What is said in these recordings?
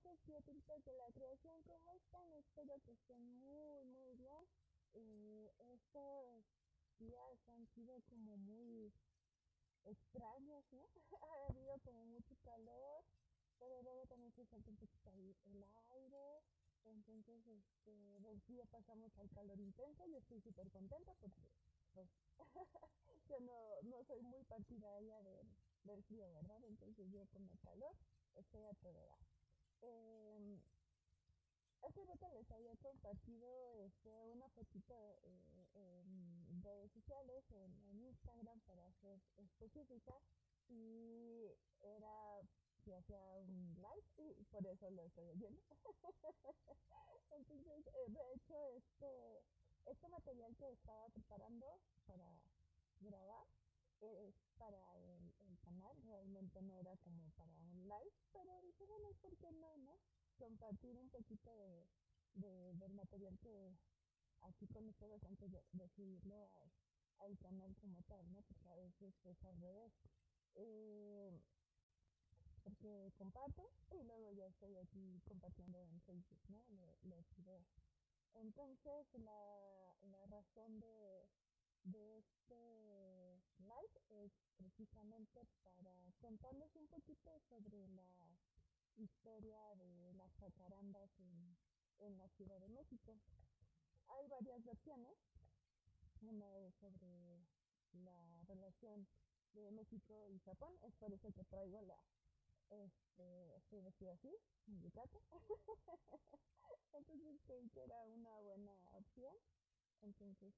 noches, criaturitas de la creación, ¿cómo están? Espero que estén muy bien. Estos días han sido como muy extraños, ¿no? Ha habido como mucho calor, pero luego también se siente un poquito ahí el aire. Entonces, del frío pasamos al calor intenso. Yo estoy súper contenta porque, pues, yo no soy muy partidaria del frío, ¿verdad? Entonces yo con el calor estoy a todo dar. Eh, Hace rato les había compartido una fotito en redes sociales, en Instagram para ser específica, y era que hacía un live y por eso lo estoy haciendo. Entonces, de hecho, este material que estaba preparando para grabar es para el canal, realmente no era como para un live, pero dije, bueno, ¿por qué no? Compartir un poquito del material que aquí con ustedes antes de subirlo al canal como tal, ¿no? Porque a veces es al revés. Eh, Porque comparto y luego ya estoy aquí compartiendo en Facebook, ¿no? Los videos. Entonces, la razón de este live es precisamente para contarles un poquito sobre la historia de las jacarandas en la Ciudad de México. Hay varias versiones. Una es sobre la relación de México y Japón. Es por eso que traigo estoy vestida así, en yucata. Entonces creí que era una buena opción. Entonces,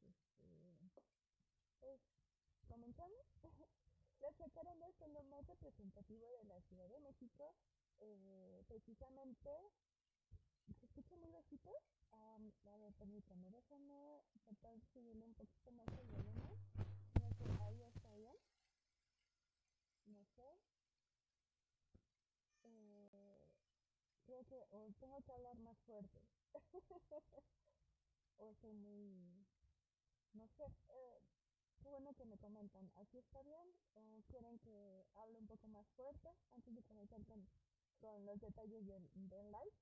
pues comenzamos. Las jacarandas son lo más representativo de la Ciudad de México. Precisamente, ¿se escucha muy bajito? A ver, permítame, déjame tratar de subirle un poquito más el volumen. No sé, ahí está bien. No sé. Creo que o tengo que hablar más fuerte. O soy muy... No sé. Qué bueno que me comentan. ¿Así está bien? ¿O quieren que hable un poco más fuerte antes de comenzar con los detalles del live?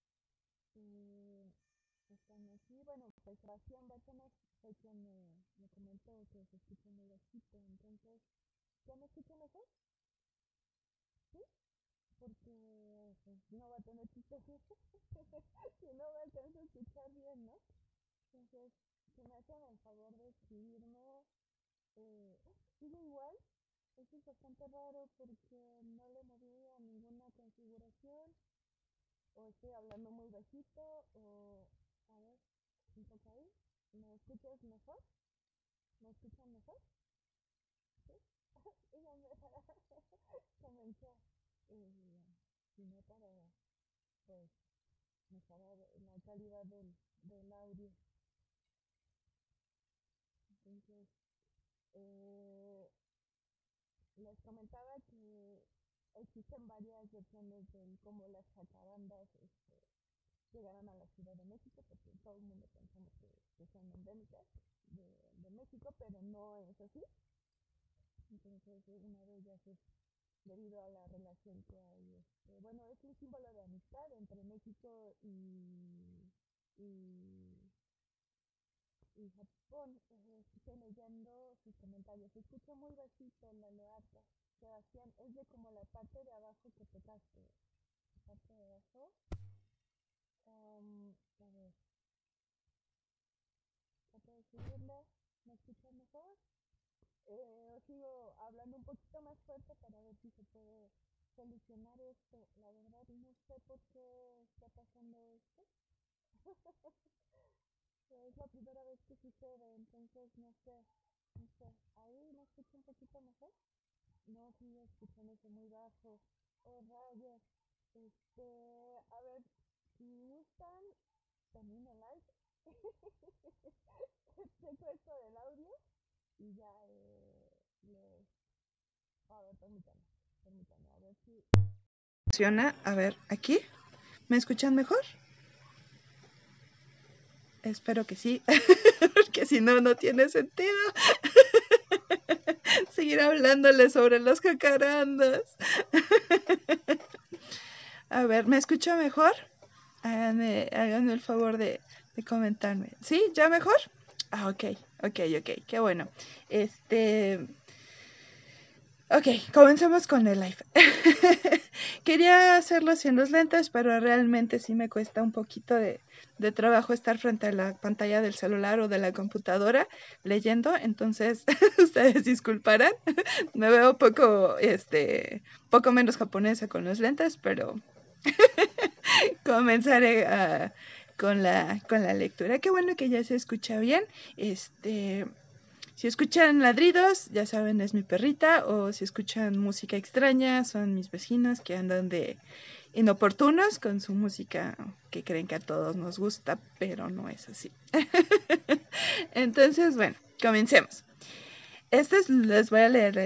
Y están aquí. Bueno, pues Sebastián Bárcenas fue quien me comentó que se escucha muy bajito. Entonces, ¿ya me escuchan mejor? ¿Sí? Porque pues, no va a tener chiste si no va a alcanzar a escuchar bien, ¿no? Entonces, si me hacen el favor de escribirme, sigue igual. Eso es bastante raro porque no le moví a ninguna configuración, o estoy hablando muy bajito, o a ver, un poco ahí. ¿Me escuchas mejor? ¿Me escuchan mejor? ¿Sí? Díganme para comenzar. Si no, para pues mejorar la calidad del audio. Entonces, eh, les comentaba que existen varias versiones de cómo las jacarandas llegaron a la Ciudad de México, porque todo el mundo pensamos que son endémicas de México, pero no es así. Entonces, una de ellas es debido a la relación que hay. Bueno, es un símbolo de amistad entre México y, y Japón. Estoy leyendo sus comentarios. Se escucha muy bajito la leata. Sebastián, es de como la parte de abajo que tocaste. La parte de abajo. A ver, trato de subirle. ¿Me escuchan mejor? Sigo hablando un poquito más fuerte para ver si se puede solucionar esto. La verdad no sé por qué está pasando esto. Es la primera vez que sucede, entonces no sé. Ahí me escucho un poquito mejor. No, sigo escuchándose muy bajo. Oh, rayos. A ver, si gustan, termino el live. Checo esto del audio y ya les... A ver, permítanme, a ver si... Funciona, a ver, aquí. ¿Me escuchan mejor? Espero que sí, porque si no, no tiene sentido seguir hablándole sobre las jacarandas. A ver, ¿me escucho mejor? Háganme el favor de comentarme. ¿Sí? ¿Ya mejor? Ah, ok, qué bueno. Este, ok, comencemos con el live. Quería hacerlo sin los lentes, pero realmente sí me cuesta un poquito de trabajo estar frente a la pantalla del celular o de la computadora leyendo, entonces ustedes disculparán. Me veo poco menos japonesa con los lentes, pero comenzaré con la lectura. Qué bueno que ya se escucha bien. Si escuchan ladridos, ya saben, es mi perrita, o si escuchan música extraña, son mis vecinos que andan de inoportunos con su música que creen que a todos nos gusta, pero no es así. Entonces, bueno, comencemos. Les voy a leer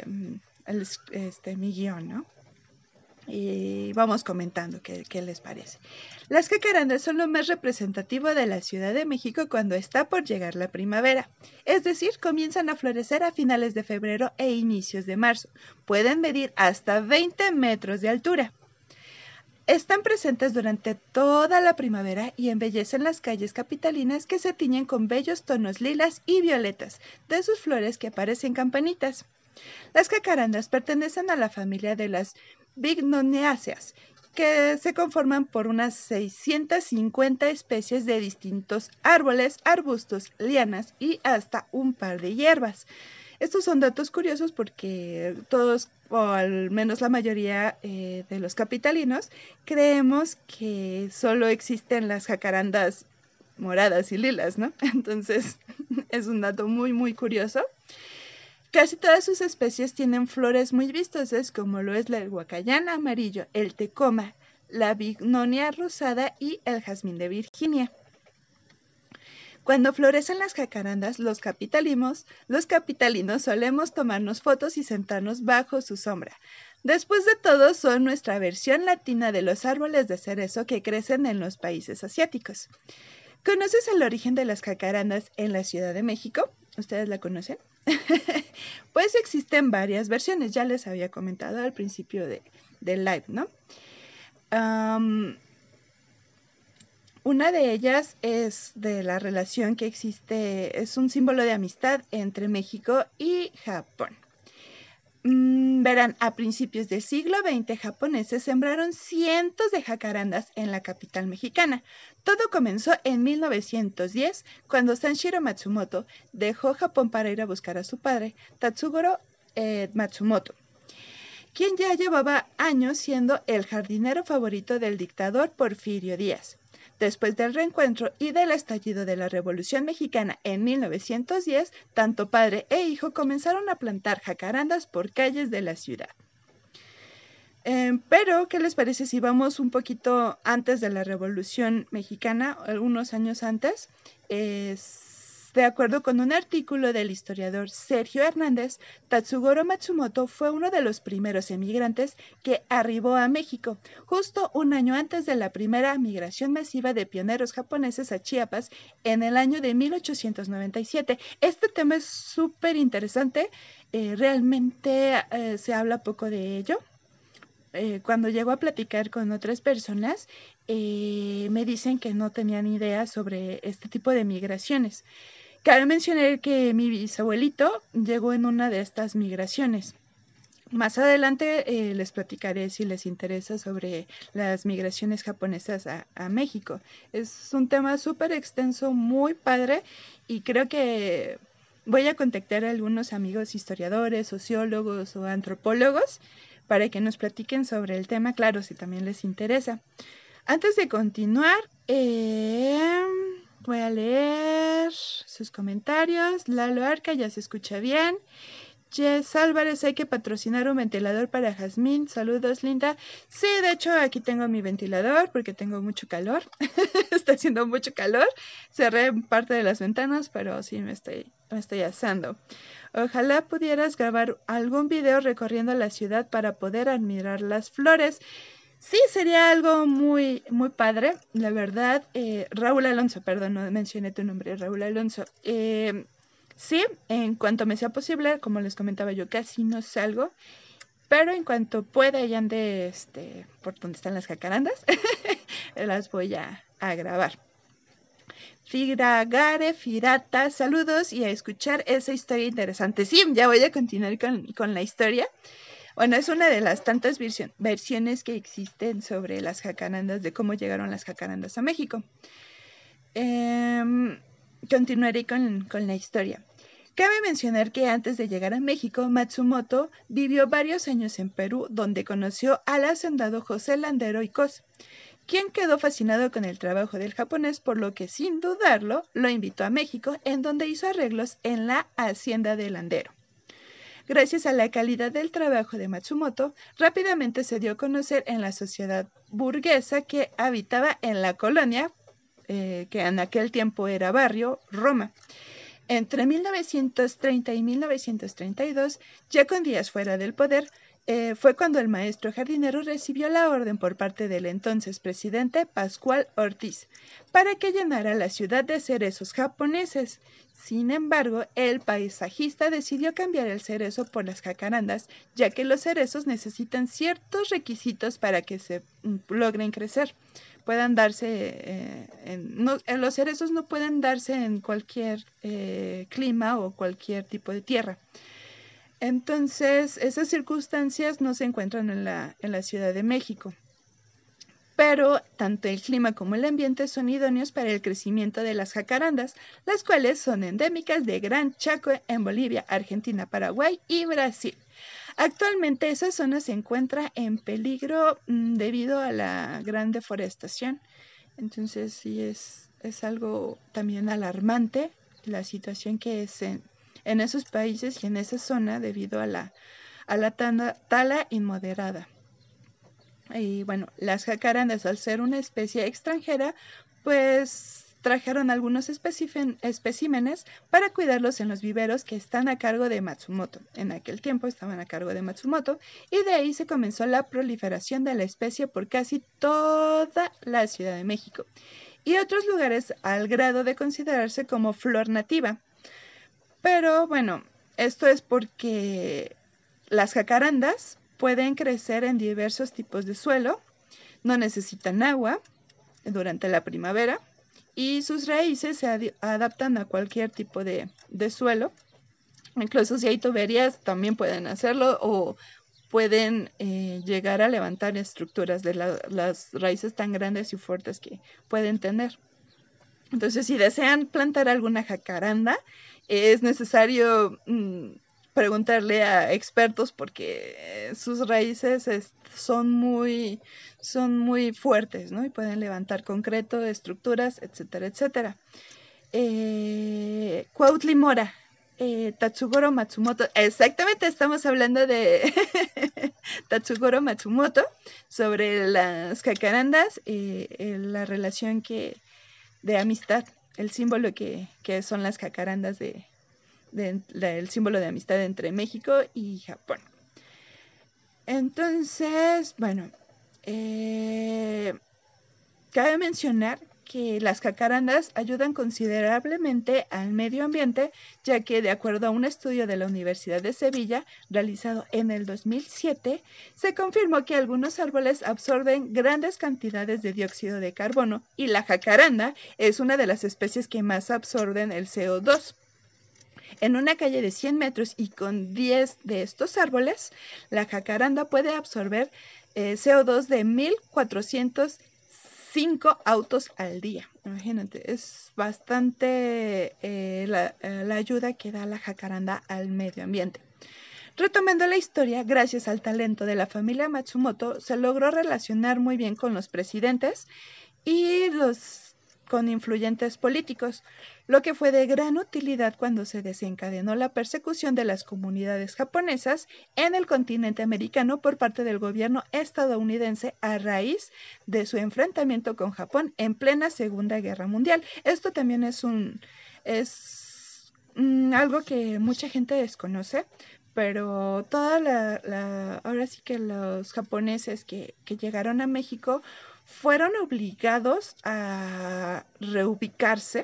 mi guión, ¿no? Y vamos comentando qué les parece. Las jacarandas son lo más representativo de la Ciudad de México cuando está por llegar la primavera. Es decir, comienzan a florecer a finales de febrero e inicios de marzo. Pueden medir hasta 20 metros de altura. Están presentes durante toda la primavera y embellecen las calles capitalinas que se tiñen con bellos tonos lilas y violetas de sus flores que parecen campanitas. Las jacarandas pertenecen a la familia de las Bignoniaceae, que se conforman por unas 650 especies de distintos árboles, arbustos, lianas y hasta un par de hierbas. Estos son datos curiosos porque todos, o al menos la mayoría de los capitalinos, creemos que solo existen las jacarandas moradas y lilas, ¿no? Entonces, es un dato muy, muy curioso. Casi todas sus especies tienen flores muy vistosas, como lo es el huacayán amarillo, el tecoma, la bignonia rosada y el jazmín de Virginia. Cuando florecen las jacarandas, los capitalinos solemos tomarnos fotos y sentarnos bajo su sombra. Después de todo, son nuestra versión latina de los árboles de cerezo que crecen en los países asiáticos. ¿Conoces el origen de las jacarandas en la Ciudad de México? ¿Ustedes la conocen? Pues existen varias versiones, ya les había comentado al principio del live, ¿no? Una de ellas es de la relación que existe, es un símbolo de amistad entre México y Japón. Verán, a principios del siglo XX, japoneses sembraron cientos de jacarandas en la capital mexicana. Todo comenzó en 1910, cuando Sanshiro Matsumoto dejó Japón para ir a buscar a su padre, Tatsugoro Matsumoto, quien ya llevaba años siendo el jardinero favorito del dictador Porfirio Díaz. Después del reencuentro y del estallido de la Revolución Mexicana en 1910, tanto padre e hijo comenzaron a plantar jacarandas por calles de la ciudad. Pero, ¿qué les parece si vamos un poquito antes de la Revolución Mexicana, algunos años antes? De acuerdo con un artículo del historiador Sergio Hernández, Tatsugoro Matsumoto fue uno de los primeros emigrantes que arribó a México, justo un año antes de la primera migración masiva de pioneros japoneses a Chiapas en el año de 1897. Este tema es súper interesante, realmente se habla poco de ello. Cuando llego a platicar con otras personas, me dicen que no tenían idea sobre este tipo de migraciones. Cabe mencionar que mi bisabuelito llegó en una de estas migraciones. Más adelante les platicaré si les interesa sobre las migraciones japonesas a México. Es un tema súper extenso, muy padre, y creo que voy a contactar a algunos amigos historiadores, sociólogos o antropólogos para que nos platiquen sobre el tema, claro, si también les interesa. Antes de continuar, voy a leer sus comentarios. Lalo Arca, ya se escucha bien. Jess Álvarez, hay que patrocinar un ventilador para Jazmín. Saludos, Linda. Sí, de hecho, aquí tengo mi ventilador porque tengo mucho calor. Está haciendo mucho calor. Cerré parte de las ventanas, pero sí me estoy asando. Ojalá pudieras grabar algún video recorriendo la ciudad para poder admirar las flores. Sí, sería algo muy, muy padre, la verdad. Raúl Alonso, perdón, no mencioné tu nombre, Raúl Alonso. Sí, en cuanto me sea posible, como les comentaba, yo casi no salgo pero en cuanto pueda y ande por donde están las jacarandas, las voy a grabar. Firagare, Firata, saludos y a escuchar esa historia interesante. Sí, ya voy a continuar con la historia. Bueno, es una de las tantas versiones que existen sobre las jacarandas, de cómo llegaron las jacarandas a México. Continuaré con la historia. Cabe mencionar que antes de llegar a México, Matsumoto vivió varios años en Perú, donde conoció al hacendado José Landero y Cos, quien quedó fascinado con el trabajo del japonés, por lo que sin dudarlo lo invitó a México, en donde hizo arreglos en la hacienda de Landero. Gracias a la calidad del trabajo de Matsumoto, rápidamente se dio a conocer en la sociedad burguesa que habitaba en la colonia, que en aquel tiempo era barrio, Roma. Entre 1930 y 1932, ya con días fuera del poder, fue cuando el maestro jardinero recibió la orden por parte del entonces presidente Pascual Ortiz para que llenara la ciudad de cerezos japoneses. Sin embargo, el paisajista decidió cambiar el cerezo por las jacarandas, ya que los cerezos necesitan ciertos requisitos para que se logren crecer. Puedan darse, los cerezos no pueden darse en cualquier clima o cualquier tipo de tierra. Entonces, esas circunstancias no se encuentran en la Ciudad de México. Pero tanto el clima como el ambiente son idóneos para el crecimiento de las jacarandas, las cuales son endémicas de Gran Chaco en Bolivia, Argentina, Paraguay y Brasil. Actualmente esa zona se encuentra en peligro debido a la gran deforestación. Entonces sí es algo también alarmante la situación que es en esos países y en esa zona debido a la tala inmoderada. Y bueno, las jacarandas, al ser una especie extranjera, pues trajeron algunos especímenes para cuidarlos en los viveros que están a cargo de Matsumoto. En aquel tiempo estaban a cargo de Matsumoto y de ahí se comenzó la proliferación de la especie por casi toda la Ciudad de México y otros lugares al grado de considerarse como flor nativa. Pero bueno, esto es porque las jacarandas pueden crecer en diversos tipos de suelo, no necesitan agua durante la primavera y sus raíces se adaptan a cualquier tipo de suelo. Incluso si hay tuberías también pueden hacerlo o pueden llegar a levantar estructuras de las raíces tan grandes y fuertes que pueden tener. Entonces, si desean plantar alguna jacaranda, es necesario preguntarle a expertos porque sus raíces son muy fuertes, ¿no? Y pueden levantar concreto, estructuras, etcétera, etcétera. Cuautli Mora, Tatsugoro Matsumoto. Exactamente, estamos hablando de Tatsugoro Matsumoto sobre las jacarandas, la relación de amistad, el símbolo que son las jacarandas el símbolo de amistad entre México y Japón. Entonces, bueno, cabe mencionar que las jacarandas ayudan considerablemente al medio ambiente, ya que de acuerdo a un estudio de la Universidad de Sevilla, realizado en el 2007, se confirmó que algunos árboles absorben grandes cantidades de dióxido de carbono y la jacaranda es una de las especies que más absorben el CO2. En una calle de 100 metros y con 10 de estos árboles, la jacaranda puede absorber CO2 de 1,405 autos al día. Imagínate, es bastante la ayuda que da la jacaranda al medio ambiente. Retomando la historia, gracias al talento de la familia Matsumoto, se logró relacionar muy bien con los presidentes y con influyentes políticos, lo que fue de gran utilidad cuando se desencadenó la persecución de las comunidades japonesas en el continente americano por parte del gobierno estadounidense a raíz de su enfrentamiento con Japón en plena Segunda Guerra Mundial. Esto también es algo que mucha gente desconoce, pero ahora sí que los japoneses que llegaron a México fueron obligados a reubicarse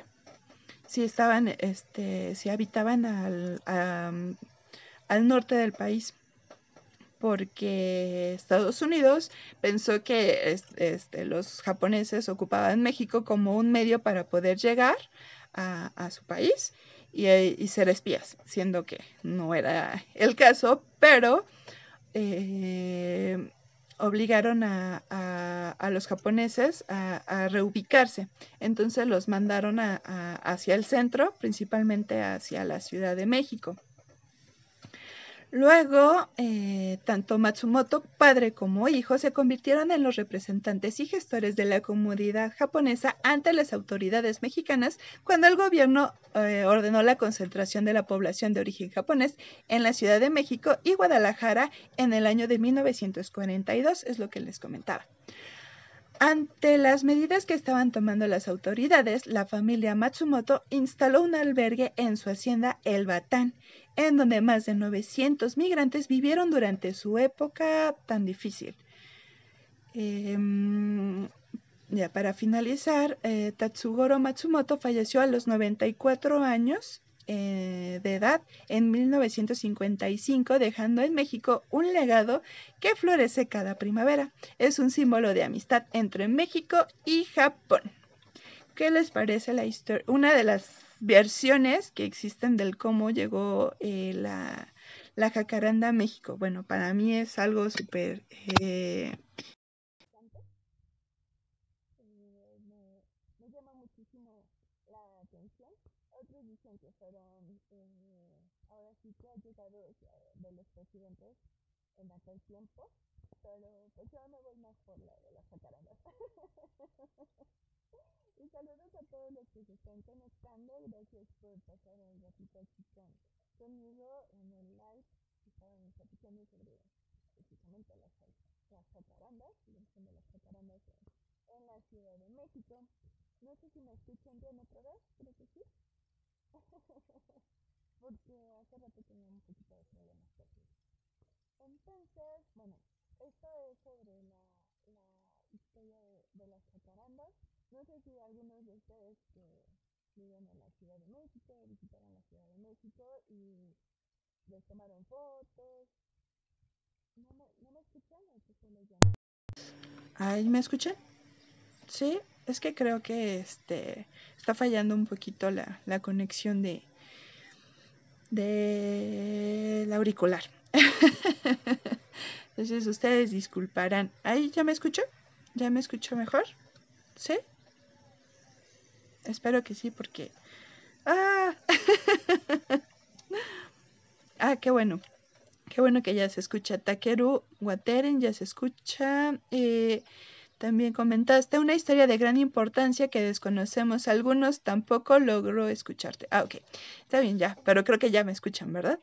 si habitaban al norte del país, porque Estados Unidos pensó que los japoneses ocupaban México como un medio para poder llegar a su país y ser espías, siendo que no era el caso, pero obligaron a los japoneses a reubicarse. Entonces los mandaron hacia el centro, principalmente hacia la Ciudad de México. Luego, tanto Matsumoto, padre como hijo, se convirtieron en los representantes y gestores de la comunidad japonesa ante las autoridades mexicanas cuando el gobierno ordenó la concentración de la población de origen japonés en la Ciudad de México y Guadalajara en el año de 1942, es lo que les comentaba. Ante las medidas que estaban tomando las autoridades, la familia Matsumoto instaló un albergue en su hacienda El Batán, en donde más de 900 migrantes vivieron durante su época tan difícil. Ya para finalizar, Tatsugoro Matsumoto falleció a los 94 años de edad en 1955, dejando en México un legado que florece cada primavera. Es un símbolo de amistad entre México y Japón. ¿Qué les parece la historia? Una de las versiones que existen del cómo llegó la jacaranda a México. Bueno, para mí es algo súper... Me llama muchísimo la atención. Otros dicen que fueron, ahora sí que allegados de los presidentes en aquel tiempo, pero pues yo me voy más por la de las jacarandas. Y saludos a todos los que se están conectando. Gracias por pasar un ratito aquí conmigo en el live. Estaban platicando sobre precisamente las jacarandas, y de las jacarandas en la Ciudad de México. No sé si me escuchan bien otra vez, creo que sí. Porque hace rato tenía un poquito de problemas técnicos. Entonces, bueno, esto es sobre la historia de las jacarandas. No sé si algunos de ustedes que viven en la Ciudad de México, visitaron la Ciudad de México y les tomaron fotos. ¿No me escuchan o qué se les llama? ¿Ay, me escuchan? Sí, es que creo que está fallando un poquito la conexión del auricular. Entonces ustedes disculparán. ¿Ahí ya me escucho? ¿Ya me escucho mejor? ¿Sí? Espero que sí, porque... ¡Ah! ¡Ah, qué bueno! Qué bueno que ya se escucha. Takeru Wateren ya se escucha. También comentaste una historia de gran importancia que desconocemos. Algunos tampoco logró escucharte. Ah, ok. Está bien ya, pero creo que ya me escuchan, ¿verdad?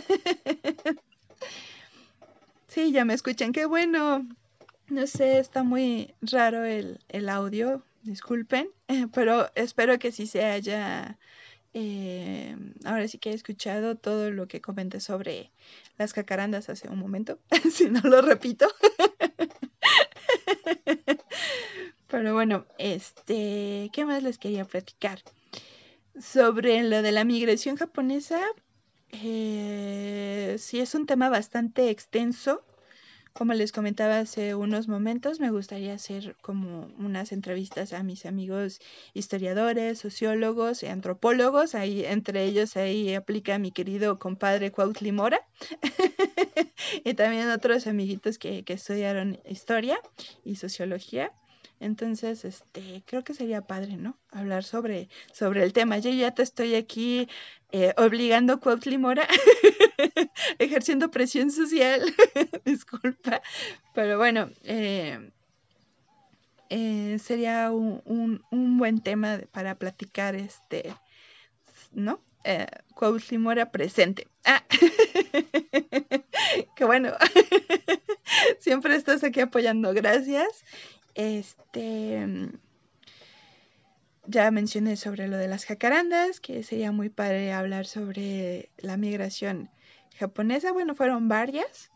Sí, ya me escuchan. Qué bueno. No sé, está muy raro el audio. Disculpen, pero espero que sí se haya... ahora sí que he escuchado todo lo que comenté sobre las jacarandas hace un momento. Si no lo repito. Pero bueno, ¿qué más les quería platicar? Sobre lo de la migración japonesa, sí es un tema bastante extenso. Como les comentaba hace unos momentos, me gustaría hacer como unas entrevistas a mis amigos historiadores, sociólogos y antropólogos. Ahí, entre ellos, ahí aplica mi querido compadre Cuautli Mora. Y también otros amiguitos que estudiaron historia y sociología. Entonces, creo que sería padre, ¿no? Hablar sobre el tema. Yo ya te estoy aquí obligando a Cuautli Mora, ejerciendo presión social. Disculpa. Pero bueno, sería un buen tema para platicar, ¿no? Cuautli Mora presente. Ah, qué bueno. Siempre estás aquí apoyando, gracias. Ya mencioné sobre lo de las jacarandas, que sería muy padre hablar sobre la migración japonesa. Bueno, fueron varias.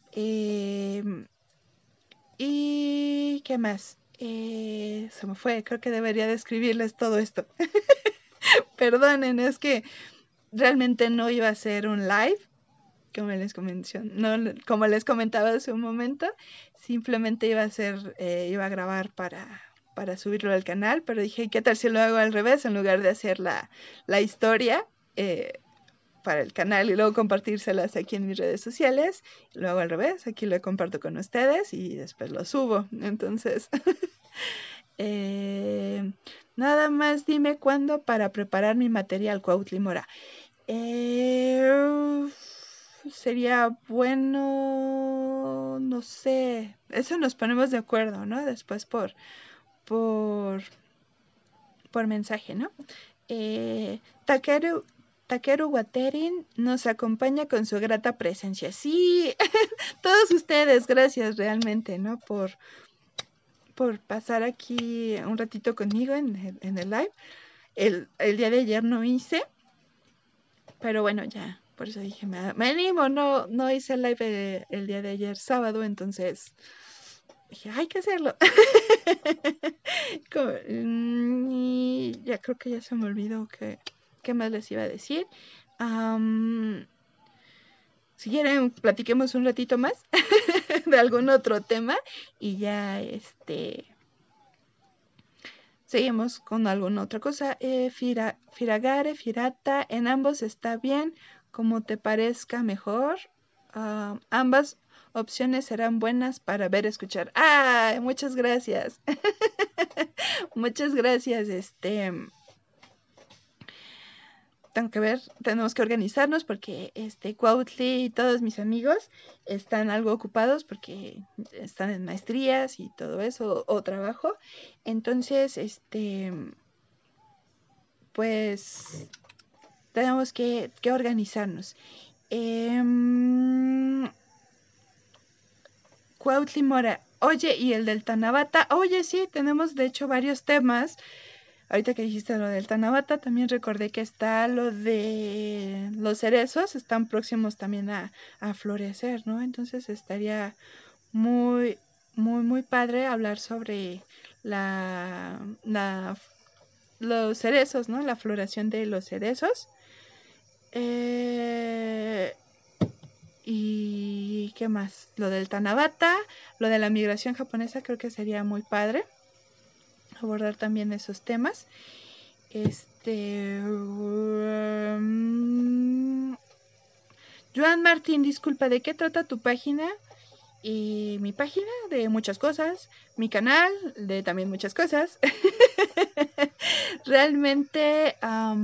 ¿Y qué más? Se me fue, creo que debería describirles todo esto. Perdonen, es que realmente no iba a ser un live. como les comentaba hace un momento, simplemente iba a grabar para subirlo al canal, pero dije, ¿qué tal si lo hago al revés? En lugar de hacer la historia para el canal y luego compartírselas aquí en mis redes sociales, lo hago al revés, aquí lo comparto con ustedes y después lo subo. Entonces, nada más dime cuándo para preparar mi material, Cuautli Mora. Sería bueno, no sé, eso nos ponemos de acuerdo, ¿no? Después por, por mensaje, ¿no? Takeru Waterin nos acompaña con su grata presencia. Sí, todos ustedes, gracias realmente, ¿no? Por pasar aquí un ratito conmigo en el live. El día de ayer no hice, pero bueno, ya, por eso dije, me animo, no hice el live el día de ayer, sábado, entonces dije, hay que hacerlo. Y ya creo que ya se me olvidó qué más les iba a decir. Si quieren, platiquemos un ratito más de algún otro tema y ya seguimos con alguna otra cosa. Firagare, Firata, en ambos está bien, como te parezca mejor. Ambas opciones serán buenas para ver, escuchar. ¡Ah! Muchas gracias. Muchas gracias. Tenemos que organizarnos porque Cuautli y todos mis amigos están algo ocupados porque están en maestrías y todo eso o trabajo. Entonces, pues tenemos que organizarnos. Cuautli Mora, oye, y el del Tanabata, oye, sí, tenemos de hecho varios temas. Ahorita que dijiste lo del Tanabata, también recordé que está lo de los cerezos, están próximos también a florecer, ¿no? Entonces estaría muy, muy, muy padre hablar sobre los cerezos, ¿no? La floración de los cerezos. ¿Y qué más? Lo del Tanabata, lo de la migración japonesa, creo que sería muy padre abordar también esos temas. Joan Martín, disculpa, ¿de qué trata tu página? Y mi página de muchas cosas, mi canal de también muchas cosas. Realmente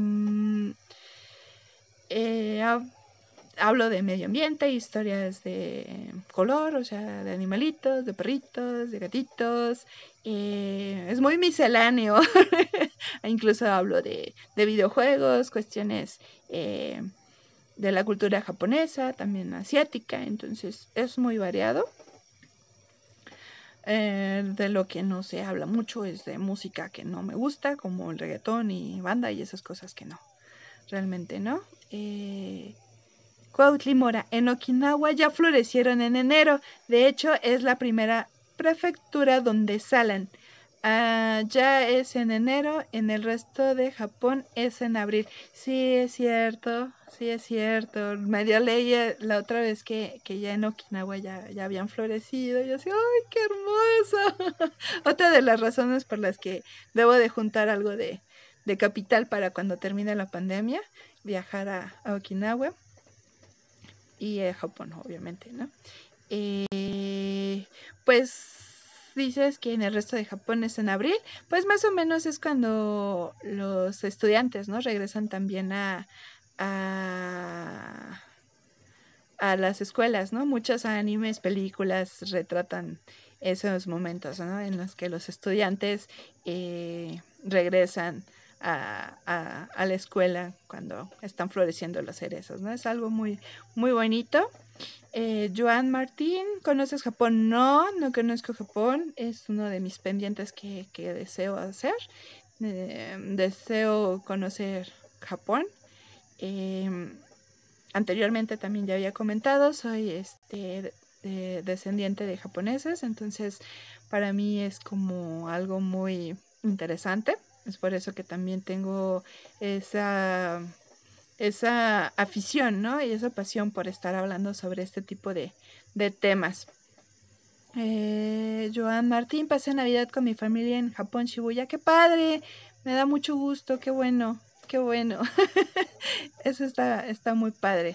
hablo de medio ambiente, historias de color, o sea, de animalitos, de perritos, de gatitos. Es muy misceláneo. Incluso hablo de videojuegos, cuestiones de la cultura japonesa, también asiática, entonces es muy variado. De lo que no se habla mucho es de música que no me gusta, como el reggaetón y banda y esas cosas que no, realmente no. Cuautli Mora, en Okinawa ya florecieron en enero, de hecho es la primera prefectura donde salen. Ya es en enero, en el resto de Japón es en abril. Sí, es cierto, sí, es cierto. Medio leí la otra vez que ya en Okinawa ya habían florecido. Y así, ¡ay, qué hermoso! Otra de las razones por las que debo de juntar algo de capital para cuando termine la pandemia, viajar a Okinawa y a Japón, obviamente, ¿no? Pues dices que en el resto de Japón es en abril, pues más o menos es cuando los estudiantes, ¿no? Regresan también a, a las escuelas, ¿no? Muchos animes, películas retratan esos momentos, ¿no? En los que los estudiantes regresan a la escuela cuando están floreciendo los cerezos, ¿no? Es algo muy, muy bonito. Joan Martín, ¿conoces Japón? No conozco Japón. Es uno de mis pendientes que deseo hacer. Deseo conocer Japón. Anteriormente también ya había comentado, soy descendiente de japoneses, entonces para mí es como algo muy interesante. Es por eso que también tengo esa esa afición, ¿no? Y esa pasión por estar hablando sobre este tipo de temas. Joan Martín, pasé Navidad con mi familia en Japón, Shibuya. ¡Qué padre! Me da mucho gusto, qué bueno, qué bueno. Eso está muy padre.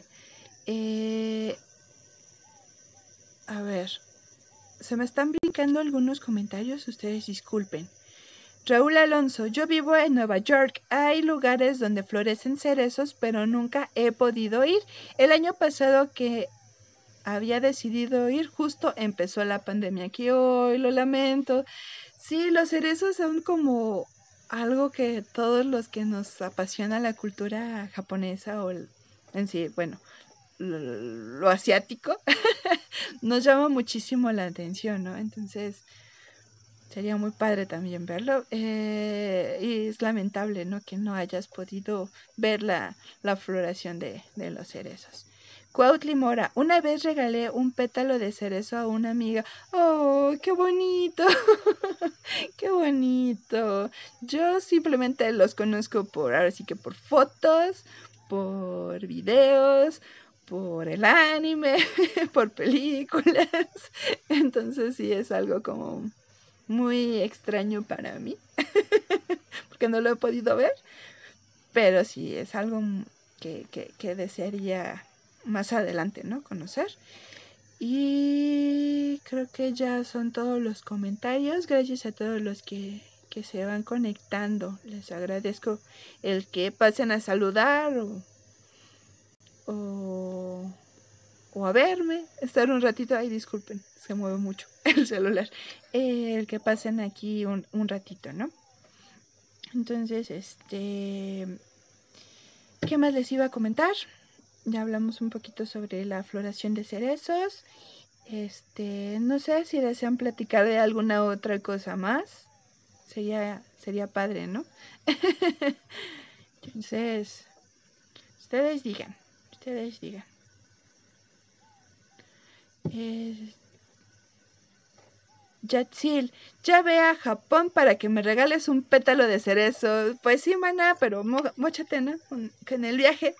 A ver, se me están brincando algunos comentarios, ustedes disculpen. Raúl Alonso, yo vivo en Nueva York. Hay lugares donde florecen cerezos, pero nunca he podido ir. El año pasado que había decidido ir, justo empezó la pandemia. Aquí hoy lo lamento. Sí, los cerezos son como algo que todos los que nos apasiona la cultura japonesa o en sí, bueno, lo asiático, nos llama muchísimo la atención, ¿no? Entonces, sería muy padre también verlo. Y es lamentable, ¿no? Que no hayas podido ver la floración de los cerezos. Cuautli Mora, una vez regalé un pétalo de cerezo a una amiga. ¡Oh, qué bonito! ¡Qué bonito! Yo simplemente los conozco ahora sí que por fotos, por videos, por el anime, por películas. Entonces sí es algo como muy extraño para mí, porque no lo he podido ver, pero sí es algo que desearía más adelante, ¿no? Conocer. Y creo que ya son todos los comentarios. Gracias a todos los que se van conectando. Les agradezco el que pasen a saludar o, o a verme, estar un ratito. Ay, disculpen, se mueve mucho el celular. El que pasen aquí un ratito, ¿no? Entonces, ¿qué más les iba a comentar? Ya hablamos un poquito sobre la floración de cerezos. No sé si desean platicar de alguna otra cosa más. Sería padre, ¿no? Entonces, ustedes digan, ustedes digan. Yatsil, ya ve a Japón para que me regales un pétalo de cerezo. Pues sí, mana, pero móchate, ¿no? Con el viaje.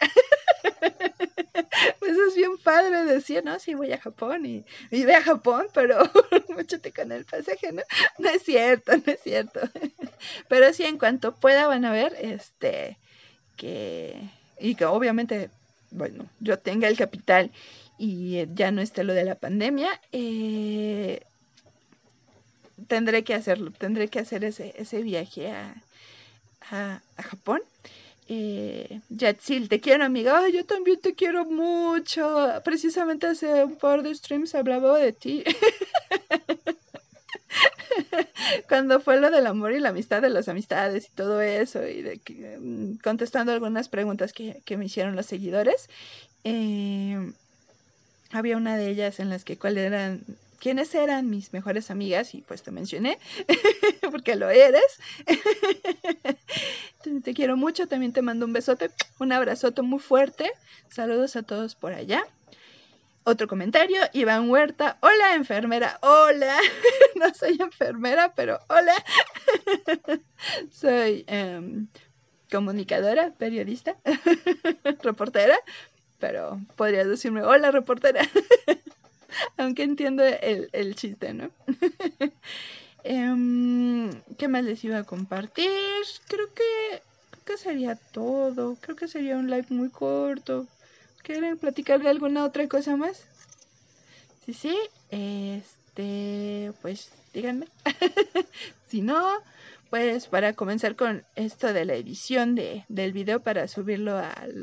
Pues es bien padre decir, no, sí voy a Japón y ve a Japón, pero móchate con el pasaje, ¿no? No es cierto, no es cierto. Pero sí, en cuanto pueda van a ver, y que obviamente, bueno, yo tenga el capital y ya no esté lo de la pandemia, tendré que hacerlo, tendré que hacer ese viaje a Japón. Yatsil, te quiero, amiga. Oh, yo también te quiero mucho. Precisamente hace un par de streams hablaba de ti. Cuando fue lo del amor y la amistad, de las amistades y todo eso, y de que, contestando algunas preguntas que me hicieron los seguidores, había una de ellas en las que quiénes eran mis mejores amigas, y pues te mencioné, porque lo eres. Te quiero mucho, también te mando un besote, un abrazote muy fuerte. Saludos a todos por allá. Otro comentario, Iván Huerta. Hola, enfermera. Hola. No soy enfermera, pero hola. Soy comunicadora, periodista, reportera, pero podrías decirme hola, reportera. Aunque entiendo el chiste, ¿no? ¿Qué más les iba a compartir? Creo que sería todo. Creo que sería un live muy corto. ¿Quieren platicar de alguna otra cosa más? Sí, pues díganme. Si no, pues para comenzar con esto de la edición del video para subirlo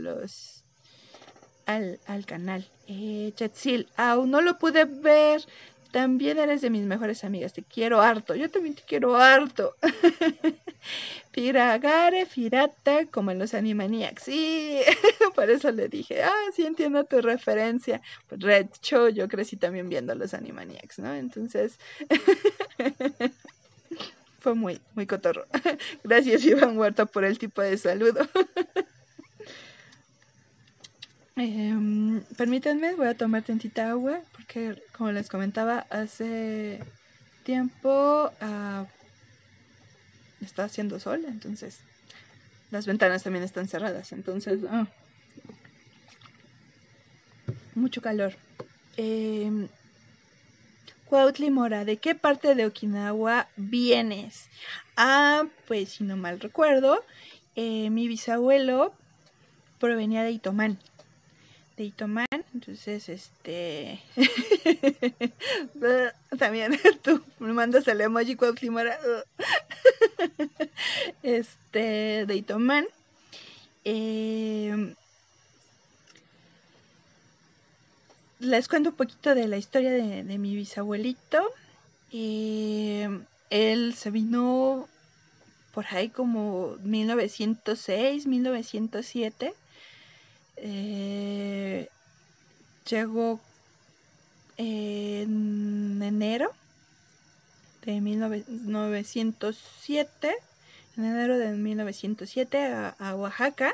al canal. Chatsil, aún no lo pude ver. También eres de mis mejores amigas. Te quiero harto. Yo también te quiero harto. Firagare, Firata, como en los Animaniacs. Sí, por eso le dije, sí entiendo tu referencia. Pues Red Show, yo crecí también viendo los Animaniacs, ¿no? Entonces, fue muy, muy cotorro. Gracias, Iván Huerta, por el tipo de saludo. Permítanme, voy a tomar tantita agua, porque como les comentaba, hace tiempo está haciendo sol, entonces las ventanas también están cerradas, entonces mucho calor. Cuautli Mora, ¿de qué parte de Okinawa vienes? Pues si no mal recuerdo, mi bisabuelo provenía de Itomán. Entonces, también tú me mandas el emoji Cuautli Mora. De Itomán. Les cuento un poquito de la historia de mi bisabuelito. Él se vino por ahí como 1906, 1907. Llegó en enero de 1907, a Oaxaca,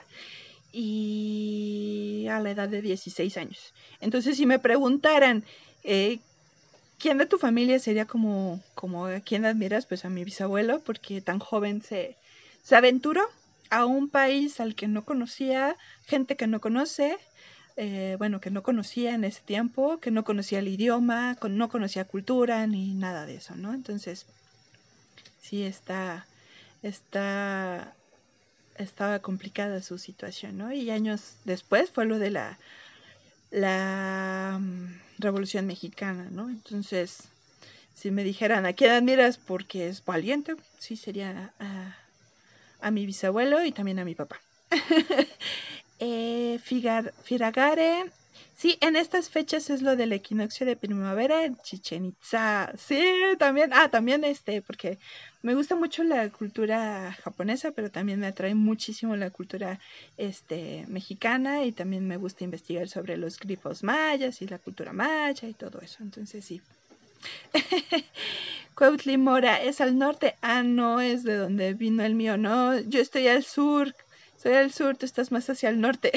y a la edad de 16 años. Entonces, si me preguntaran, ¿quién de tu familia sería como a quién admiras? Pues a mi bisabuelo, porque tan joven se aventuró a un país al que no conocía, gente que no conoce, que no conocía en ese tiempo, que no conocía el idioma, no conocía cultura ni nada de eso, ¿no? Entonces, sí estaba complicada su situación, ¿no? Y años después fue lo de la Revolución Mexicana, ¿no? Entonces, si me dijeran a quién admiras porque es valiente, sí sería a mi bisabuelo y también a mi papá. Firagare. Sí, en estas fechas es lo del equinoccio de primavera en Chichen Itza. Sí, también, porque me gusta mucho la cultura japonesa, pero también me atrae muchísimo la cultura mexicana, y también me gusta investigar sobre los glifos mayas y la cultura maya y todo eso. Entonces sí. Cuautli Mora, ¿es al norte? No, es de donde vino el mío, no. Yo estoy al sur. Soy al sur, tú estás más hacia el norte.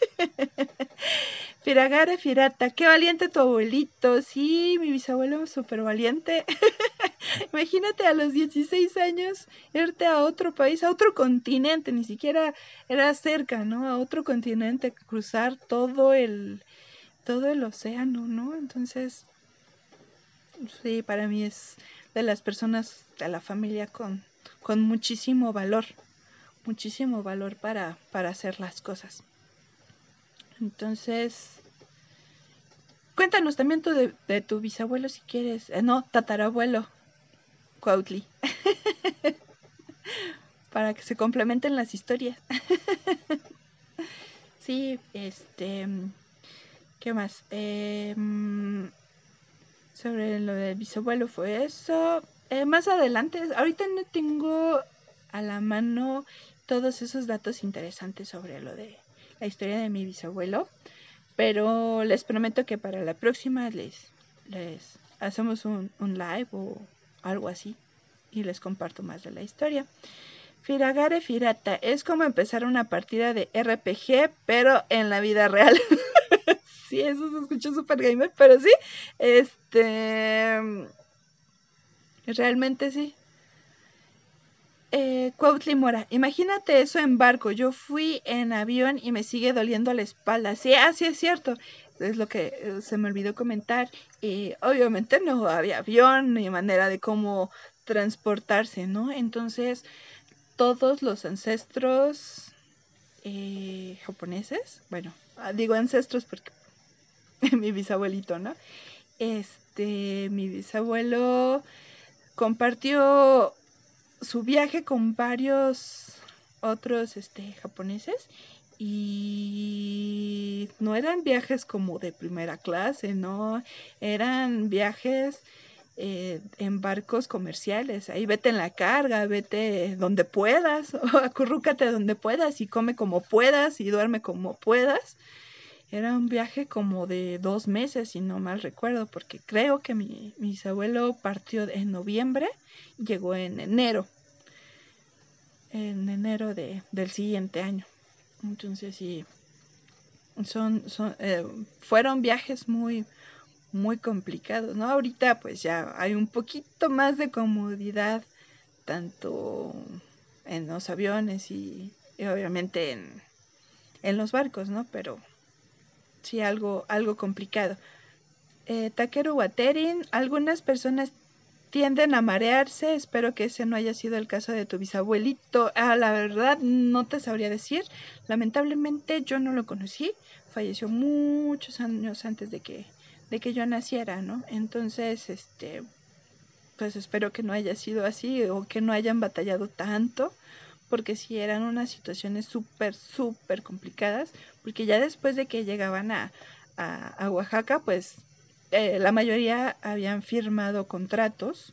Firagare Firata, qué valiente tu abuelito. Sí, mi bisabuelo es súper valiente. Imagínate a los 16 años irte a otro país, a otro continente, ni siquiera era cerca, ¿no? A otro continente, cruzar todo el océano, ¿no? Entonces, sí, para mí es de las personas de la familia con muchísimo valor para hacer las cosas. Entonces, cuéntanos también tú de tu bisabuelo si quieres. No, tatarabuelo, Cuautli. Para que se complementen las historias. Sí, ¿qué más? Sobre lo del bisabuelo fue eso. Más adelante, ahorita no tengo a la mano todos esos datos interesantes sobre lo de la historia de mi bisabuelo, pero les prometo que para la próxima les hacemos un live o algo así y les comparto más de la historia. Firagare Firata es como empezar una partida de RPG, pero en la vida real. Sí, eso se escuchó súper gamer, pero sí, realmente sí. Cuautli Mora, imagínate eso en barco. Yo fui en avión y me sigue doliendo la espalda. Sí, así es cierto. Es lo que se me olvidó comentar. Y obviamente no había avión ni manera de cómo transportarse, ¿no? Entonces, todos los ancestros japoneses, bueno, digo ancestros porque mi bisabuelito, ¿no? Mi bisabuelo compartió su viaje con varios otros japoneses, y no eran viajes como de primera clase, no, eran viajes en barcos comerciales. Ahí vete en la carga, vete donde puedas, o acurrúcate donde puedas y come como puedas y duerme como puedas. Era un viaje como de 2 meses, si no mal recuerdo, porque creo que mi bisabuelo partió en noviembre y llegó en enero del siguiente año. Entonces sí, fueron viajes muy, muy complicados, ¿no? Ahorita pues ya hay un poquito más de comodidad, tanto en los aviones y obviamente en los barcos, ¿no? Pero sí, algo complicado. Takeru Waterin, algunas personas tienden a marearse, espero que ese no haya sido el caso de tu bisabuelito. La verdad no te sabría decir, lamentablemente yo no lo conocí, falleció muchos años antes de que yo naciera, ¿no? Entonces, pues espero que no haya sido así o que no hayan batallado tanto, porque sí eran unas situaciones súper complicadas, porque ya después de que llegaban a Oaxaca, pues la mayoría habían firmado contratos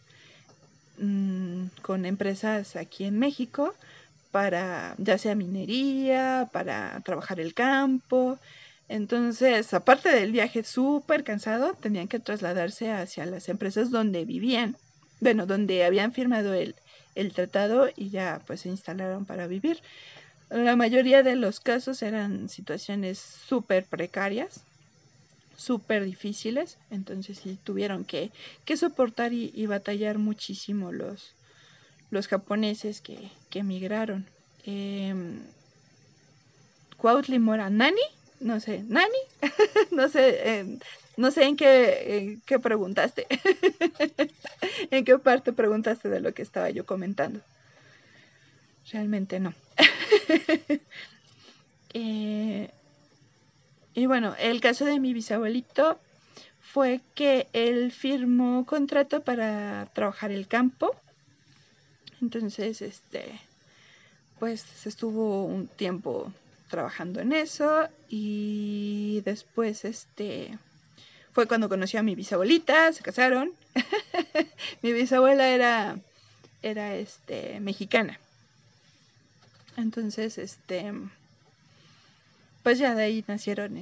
con empresas aquí en México para ya sea minería, para trabajar el campo. Entonces, aparte del viaje súper cansado, tenían que trasladarse hacia las empresas donde vivían, bueno, donde habían firmado el tratado y ya pues se instalaron para vivir. La mayoría de los casos eran situaciones súper precarias, súper difíciles, entonces sí tuvieron que soportar y batallar muchísimo los japoneses que emigraron. Eh, Cuautli Mora, ¿Nani? No sé, ¿Nani? no sé, no sé en qué preguntaste. ¿En qué parte preguntaste de lo que estaba yo comentando? Realmente no. Y bueno, el caso de mi bisabuelito fue que él firmó contrato para trabajar el campo. Entonces, pues estuvo un tiempo trabajando en eso y después, fue cuando conoció a mi bisabuelita, se casaron. Mi bisabuela era mexicana. Entonces, pues ya de ahí nacieron,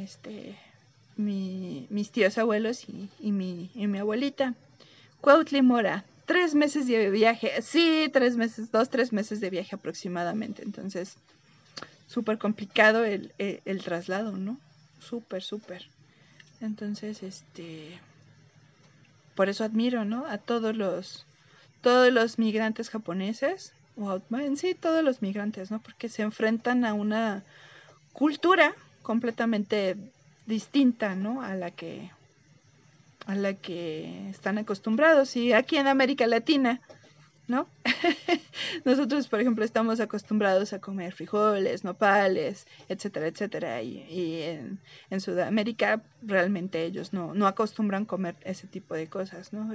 mis tíos abuelos y mi abuelita. Cuautli Mora, 3 meses de viaje, sí, 3 meses, 3 meses de viaje aproximadamente. Entonces, súper complicado el traslado, ¿no? Súper. Entonces, por eso admiro, ¿no? A todos los migrantes japoneses, o en sí, todos los migrantes, ¿no? Porque se enfrentan a una cultura completamente distinta, ¿no? A la que están acostumbrados. Y aquí en América Latina, ¿no? Nosotros, por ejemplo, estamos acostumbrados a comer frijoles, nopales, etcétera. Y en Sudamérica realmente ellos no acostumbran comer ese tipo de cosas, ¿no?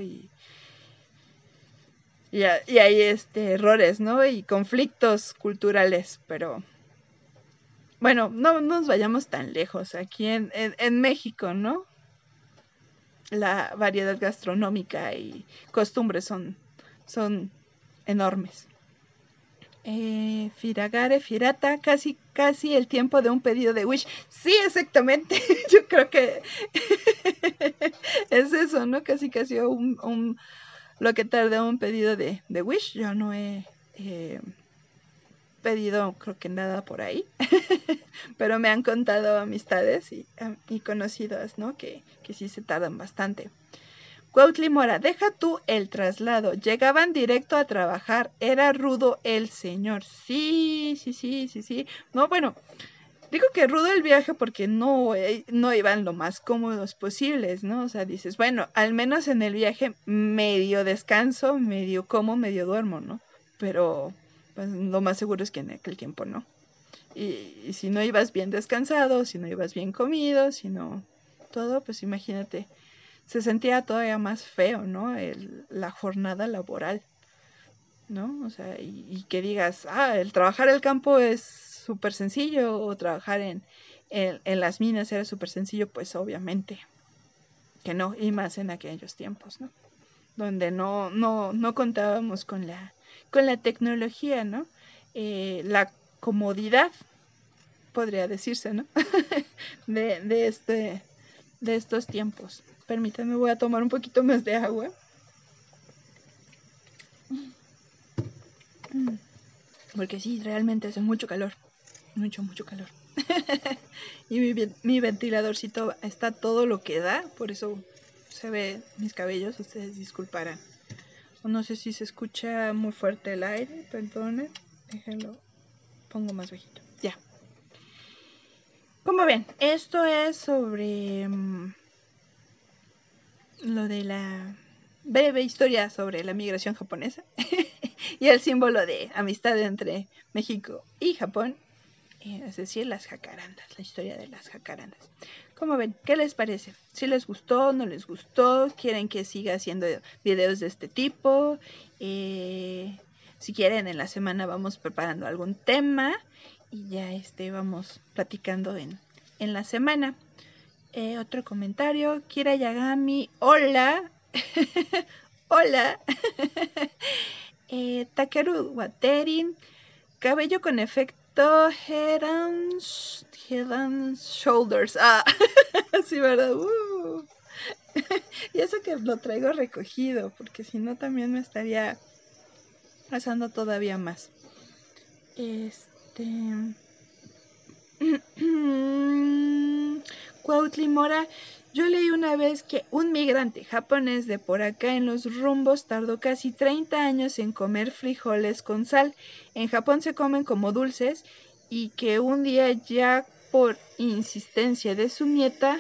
Y hay errores, ¿no? Y conflictos culturales, pero bueno, no nos vayamos tan lejos. Aquí en México, ¿no? La variedad gastronómica y costumbres son enormes. Firagare, Firata, casi el tiempo de un pedido de Wish. Sí, exactamente. Yo creo que es eso, ¿no? Casi lo que tarda un pedido de Wish. Yo no he pedido, creo que nada por ahí. Pero me han contado amistades y conocidas, ¿no? Que sí se tardan bastante. Cuautli Mora, deja tú el traslado. Llegaban directo a trabajar. Era rudo el señor. Sí. No, bueno, digo que rudo el viaje porque no iban lo más cómodos posibles, ¿no? O sea, dices, bueno, al menos en el viaje medio descanso, medio como, medio duermo, ¿no? Pero pues, lo más seguro es que en aquel tiempo no. Y si no ibas bien descansado, si no ibas bien comido, si no todo, pues imagínate, se sentía todavía más feo, ¿no? La jornada laboral, ¿no? O sea, y que digas, el trabajar el campo es súper sencillo o trabajar en las minas era súper sencillo, pues obviamente que no, y más en aquellos tiempos, ¿no? Donde no contábamos con la tecnología, ¿no? La comodidad, podría decirse, ¿no? de estos tiempos. Permítanme, voy a tomar un poquito más de agua. Porque sí, realmente hace mucho calor. Mucho calor. Y mi ventiladorcito está todo lo que da. Por eso se ve mis cabellos. Ustedes disculparán. No sé si se escucha muy fuerte el aire. Perdone. Déjenlo. Pongo más bajito. Ya. Como ven, esto es sobre lo de la breve historia sobre la migración japonesa y el símbolo de amistad entre México y Japón, es decir, las jacarandas, la historia de las jacarandas. ¿Cómo ven? ¿Qué les parece? ¿Si les gustó? ¿No les gustó? ¿Quieren que siga haciendo videos de este tipo? Si quieren, en la semana vamos preparando algún tema y ya vamos platicando en la semana. Otro comentario, Kira Yagami, hola. Hola. Takeru Waterin, cabello con efecto Head and Shoulders. Ah, sí, ¿verdad? Y eso que lo traigo recogido, porque si no también me estaría pasando todavía más. Cuautli Mora, yo leí una vez que un migrante japonés de por acá en los rumbos tardó casi 30 años en comer frijoles con sal. En Japón se comen como dulces y que un día ya por insistencia de su nieta,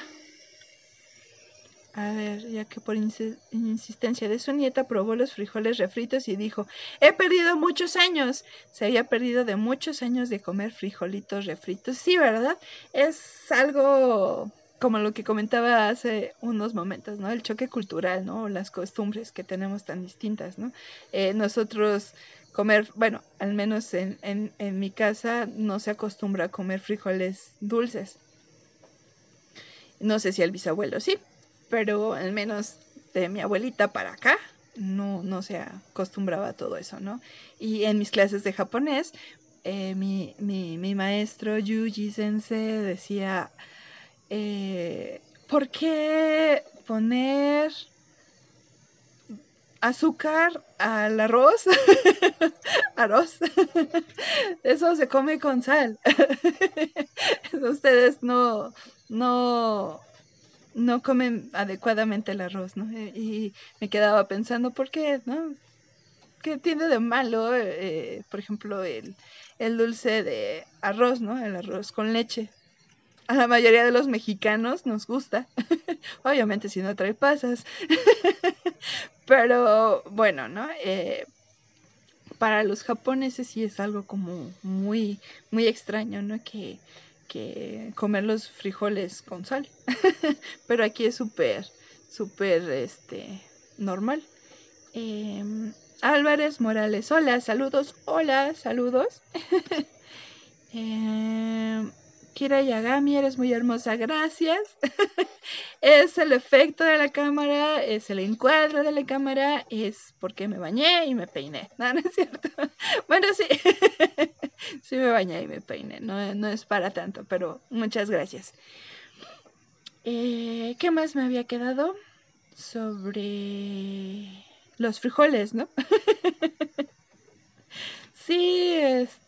probó los frijoles refritos y dijo, he perdido muchos años. Se había perdido de muchos años de comer frijolitos refritos. Sí, ¿verdad? Es algo como lo que comentaba hace unos momentos, ¿no? El choque cultural, ¿no? Las costumbres que tenemos tan distintas, ¿no? Nosotros comer, bueno, al menos en mi casa no se acostumbra a comer frijoles dulces. No sé si el bisabuelo sí, pero al menos de mi abuelita para acá no se acostumbraba a todo eso, ¿no? Y en mis clases de japonés, mi maestro Yuji Sensei decía, ¿por qué poner azúcar al arroz? Arroz. Eso se come con sal. Ustedes no comen adecuadamente el arroz, ¿no? Y me quedaba pensando, ¿por qué, no? ¿Qué tiene de malo, por ejemplo, el dulce de arroz, ¿no? El arroz con leche. A la mayoría de los mexicanos nos gusta. Obviamente si no trae pasas. Pero bueno, ¿no? Para los japoneses sí es algo como muy, muy extraño, ¿no? Que comer los frijoles con sal. Pero aquí es súper, normal. Álvarez Morales, hola, saludos, Kira Yagami, eres muy hermosa, gracias. Es el efecto de la cámara, es el encuadre de la cámara, es porque me bañé y me peiné. No, no es cierto. Bueno, sí, sí me bañé y me peiné, no es para tanto, pero muchas gracias. ¿Qué más me había quedado? Sobre los frijoles, ¿no? Sí,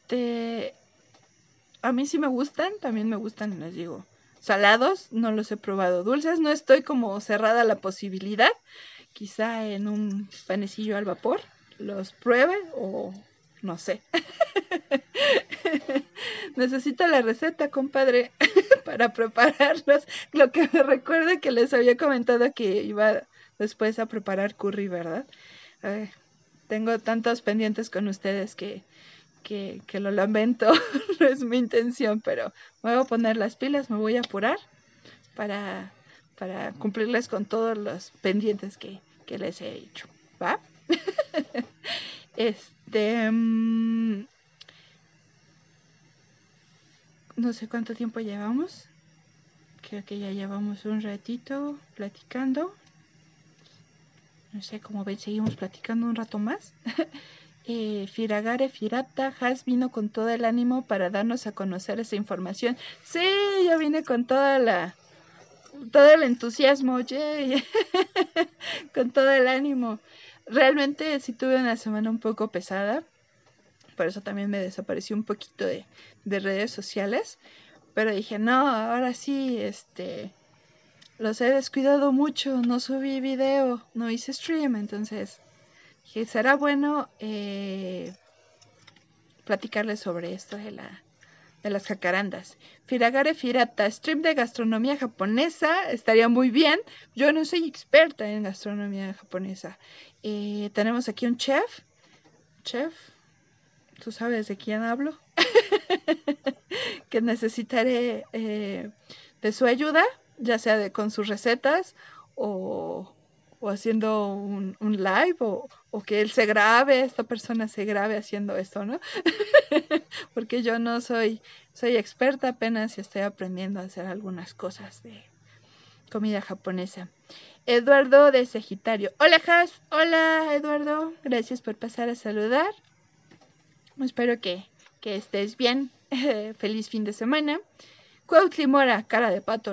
a mí sí me gustan, también me gustan, les digo, salados, no los he probado. Dulces, no estoy como cerrada a la posibilidad. Quizá en un panecillo al vapor los pruebe o no sé. Necesito la receta, compadre, para prepararlos. Lo que me recuerda que les había comentado que iba después a preparar curry, ¿verdad? Tengo tantos pendientes con ustedes que lo lamento, no es mi intención, pero me voy a poner las pilas, me voy a apurar para, cumplirles con todos los pendientes que les he hecho, ¿va? No sé cuánto tiempo llevamos, creo que ya llevamos un ratito platicando, no sé cómo ven, seguimos platicando un rato más. Firagare Firata Has vino con todo el ánimo para darnos a conocer esa información. Sí, yo vine con todo el entusiasmo, yay. Con todo el ánimo. Realmente sí tuve una semana un poco pesada, por eso también me desapareció un poquito de redes sociales, pero dije, no, ahora sí, los he descuidado mucho, no subí video, no hice stream, entonces dije, será bueno platicarles sobre esto de de las jacarandas. Firagare Firata, stream de gastronomía japonesa, estaría muy bien. Yo no soy experta en gastronomía japonesa. Tenemos aquí un chef. Chef, ¿tú sabes de quién hablo? Que necesitaré de su ayuda, ya sea con sus recetas o, o haciendo un live o que él se grabe, esta persona se grabe haciendo esto, ¿no? Porque yo no soy experta apenas y estoy aprendiendo a hacer algunas cosas de comida japonesa. Eduardo de Sagitario. Hola, Has. Hola, Eduardo. Gracias por pasar a saludar. Espero que estés bien. Feliz fin de semana. Cuautli Mora, cara de pato,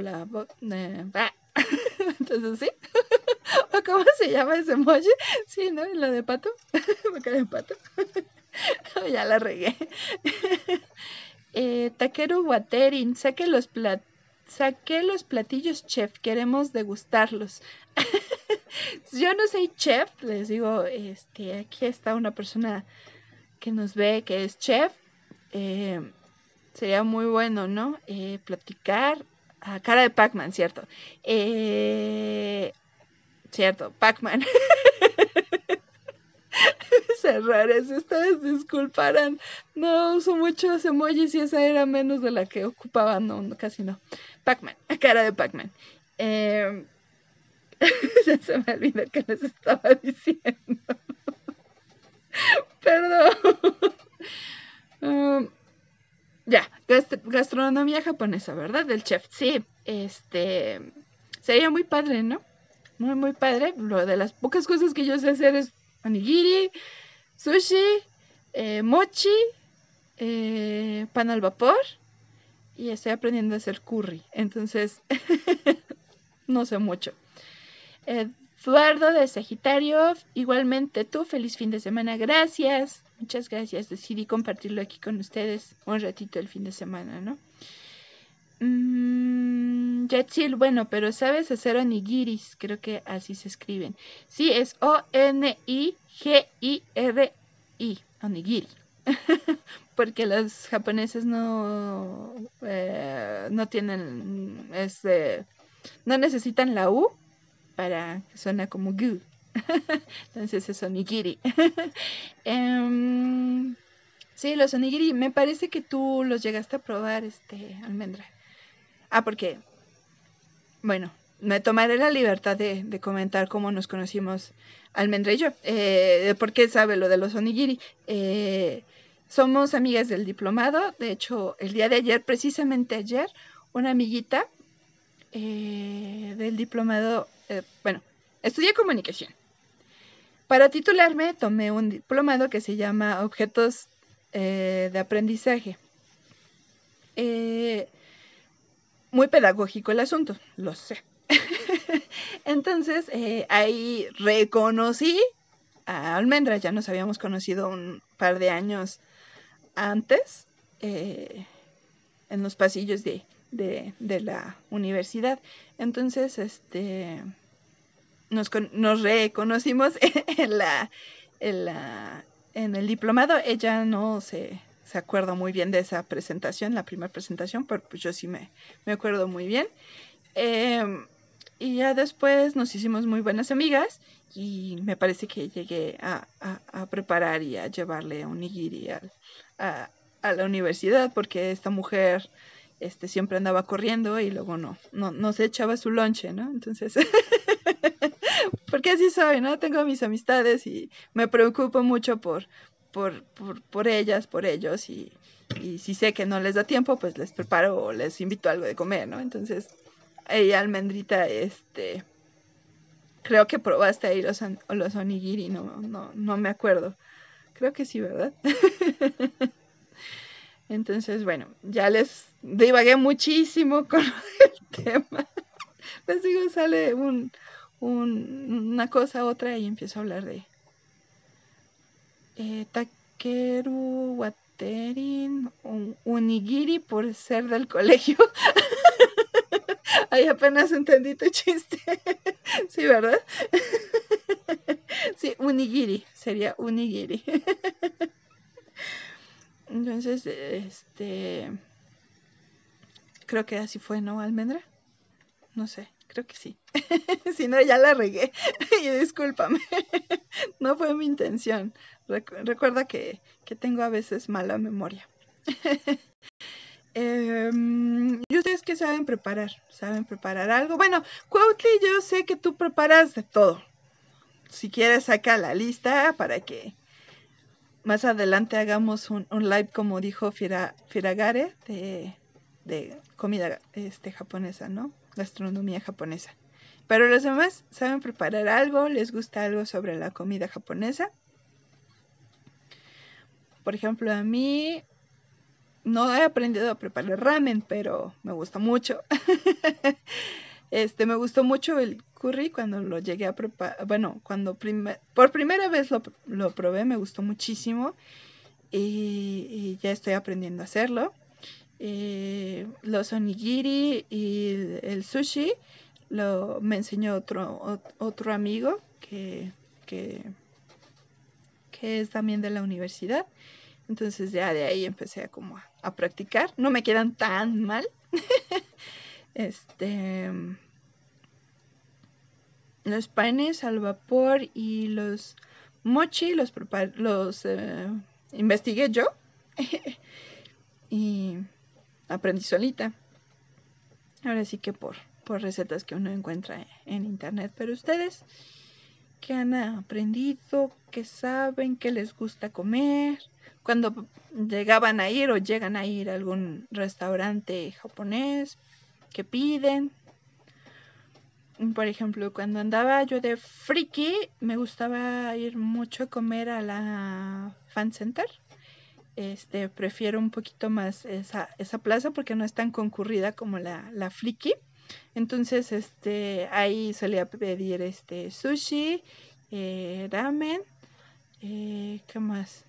entonces, ¿sí? ¿O cómo se llama ese emoji? Sí, ¿no? La de pato. Cara de pato. Ya la regué. Takeru Waterin, saque los platillos, chef. Queremos degustarlos. Yo no soy chef, les digo, aquí está una persona que nos ve, que es chef. Sería muy bueno, ¿no? Platicar. Cara de Pac-Man, cierto. Cierto, Pac-Man. Cerrar, si ustedes disculparan. No uso muchos emojis y esa era menos de la que ocupaba. No, casi no. Pac-Man, cara de Pac-Man. Ya se me olvidó que les estaba diciendo. Perdón. Ya, gastronomía japonesa, ¿verdad? Del chef. Sí, sería muy padre, ¿no? Muy, muy padre. Lo de las pocas cosas que yo sé hacer es onigiri, sushi, mochi, pan al vapor y estoy aprendiendo a hacer curry. Entonces, no sé mucho. Eduardo de Sagitario, igualmente tú, feliz fin de semana. Gracias, muchas gracias. Decidí compartirlo aquí con ustedes un ratito el fin de semana, ¿no? Yatsil, bueno, pero sabes hacer onigiris, creo que así se escriben. Sí, es O-N-I-G-I-R-I, onigiri. Porque los japoneses no tienen, no necesitan la U para que suene como gu. Entonces es onigiri. Sí, los onigiri, me parece que tú los llegaste a probar, Almendra. Porque, bueno, me tomaré la libertad de comentar cómo nos conocimos Almendra y yo. ¿Por qué sabe lo de los onigiri? Somos amigas del diplomado. De hecho, el día de ayer, precisamente ayer, una amiguita del diplomado, bueno, estudié comunicación. Para titularme, tomé un diplomado que se llama Objetos de Aprendizaje. Muy pedagógico el asunto, lo sé. Entonces, ahí reconocí a Almendra, ya nos habíamos conocido un par de años antes, en los pasillos de la universidad. Entonces, nos reconocimos en el diplomado. Ella no se acuerda muy bien de esa presentación, la primera presentación, pero pues yo sí me acuerdo muy bien. Y ya después nos hicimos muy buenas amigas y me parece que llegué a preparar y a llevarle un nigiri a la universidad porque esta mujer siempre andaba corriendo y luego no se echaba su lonche, ¿no? Entonces, porque así soy, ¿no? Tengo mis amistades y me preocupo mucho por ellas, por ellos y si sé que no les da tiempo, pues les preparo o les invito algo de comer, ¿no? Entonces, ella, Almendrita, creo que probaste ahí los onigiri, no me acuerdo. Creo que sí, ¿verdad? Entonces, bueno, ya les divagué muchísimo con el tema. Les digo, sale una cosa, otra y empiezo a hablar de Takeru Waterin, onigiri por ser del colegio. Ay, apenas entendí tu chiste. Sí, ¿verdad? Sí, unigiri, sería unigiri. Entonces, Creo que así fue, ¿no, Almendra? No sé, creo que sí. Si no, ya la regué. Y discúlpame. No fue mi intención. Recuerda que tengo a veces mala memoria. ¿Y ustedes qué saben preparar? ¿Saben preparar algo? Bueno, Cuautli, yo sé que tú preparas de todo. Si quieres, saca la lista para que más adelante hagamos un live, como dijo Firagare, de comida japonesa, ¿no? Gastronomía japonesa. Pero los demás, ¿saben preparar algo? ¿Les gusta algo sobre la comida japonesa? Por ejemplo, a mí no he aprendido a preparar ramen, pero me gusta mucho. Me gustó mucho el curry cuando lo llegué a preparar. Bueno, cuando por primera vez lo probé, me gustó muchísimo. Y ya estoy aprendiendo a hacerlo. Los onigiri y el sushi me enseñó otro amigo que es también de la universidad. Entonces ya de ahí empecé a practicar. No me quedan tan mal. Los panes al vapor y los mochi los investigué yo y aprendí solita. Ahora sí que por recetas que uno encuentra en internet. Pero ustedes, ¿qué han aprendido? ¿Qué saben? ¿Qué les gusta comer? Cuando llegaban a ir o llegan a ir a algún restaurante japonés, ¿qué piden? Por ejemplo, cuando andaba yo de friki, me gustaba ir mucho a comer a la Fan Center. Prefiero un poquito más esa plaza porque no es tan concurrida como la friki. Entonces, ahí solía pedir sushi, ramen, ¿qué más?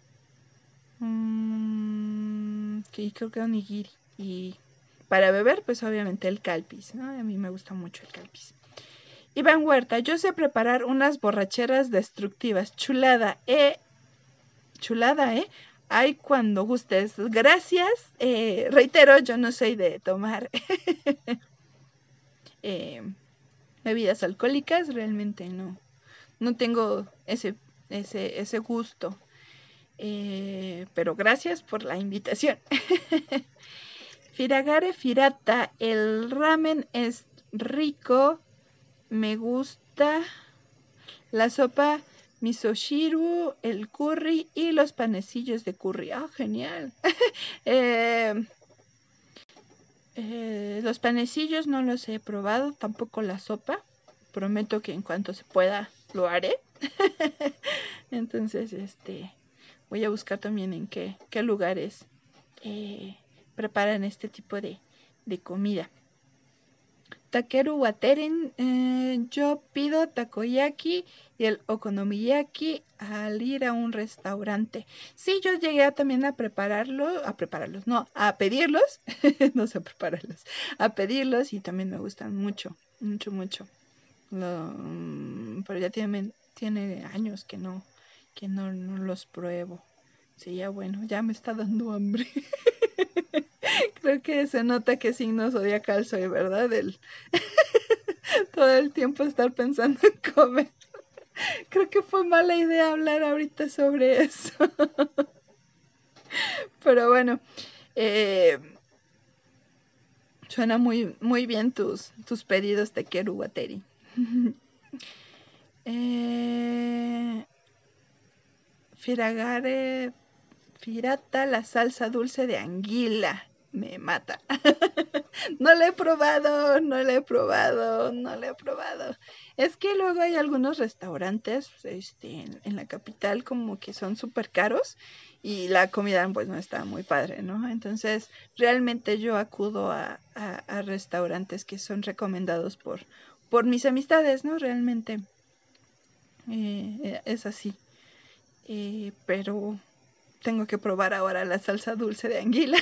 Y creo que onigiri. Y para beber, pues obviamente el calpis, ¿no? A mí me gusta mucho el calpis. Iván Huerta, yo sé preparar unas borracheras destructivas. Chulada, chulada, Ay, cuando gustes. Gracias. Reitero, yo no soy de tomar bebidas alcohólicas, realmente no tengo ese gusto. Pero gracias por la invitación. Firagare Firata, el ramen es rico, me gusta la sopa misoshiru, el curry y los panecillos de curry. ¡Ah, genial! Los panecillos no los he probado, tampoco la sopa. Prometo que en cuanto se pueda lo haré. Entonces, voy a buscar también en qué lugares preparan este tipo de comida. Takeru Wateren, yo pido takoyaki y el okonomiyaki al ir a un restaurante. Sí, yo llegué también a pedirlos, no sé prepararlos, a pedirlos y también me gustan mucho. Pero ya tiene años que no los pruebo. Sí, ya bueno, ya me está dando hambre. Creo que se nota que signo zodiacal soy, ¿verdad? Todo el tiempo estar pensando en comer. Creo que fue mala idea hablar ahorita sobre eso. Pero bueno, suena muy, muy bien tus pedidos de Keru Wateri. Firagare Firata, la salsa dulce de anguila. Me mata. No la he probado. Es que luego hay algunos restaurantes en la capital como que son súper caros y la comida pues no está muy padre, ¿no? Entonces realmente yo acudo a restaurantes que son recomendados por mis amistades, ¿no? Realmente es así. Pero tengo que probar ahora la salsa dulce de anguila.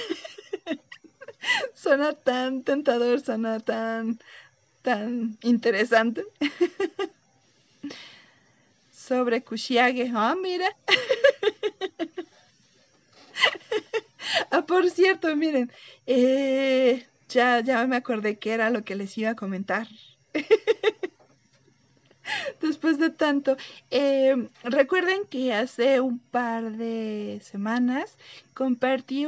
Suena tan tentador, suena tan interesante. Sobre Kushiage. Ah, mira. Por cierto, miren. ya me acordé que era lo que les iba a comentar. Después de tanto, recuerden que hace un par de semanas compartí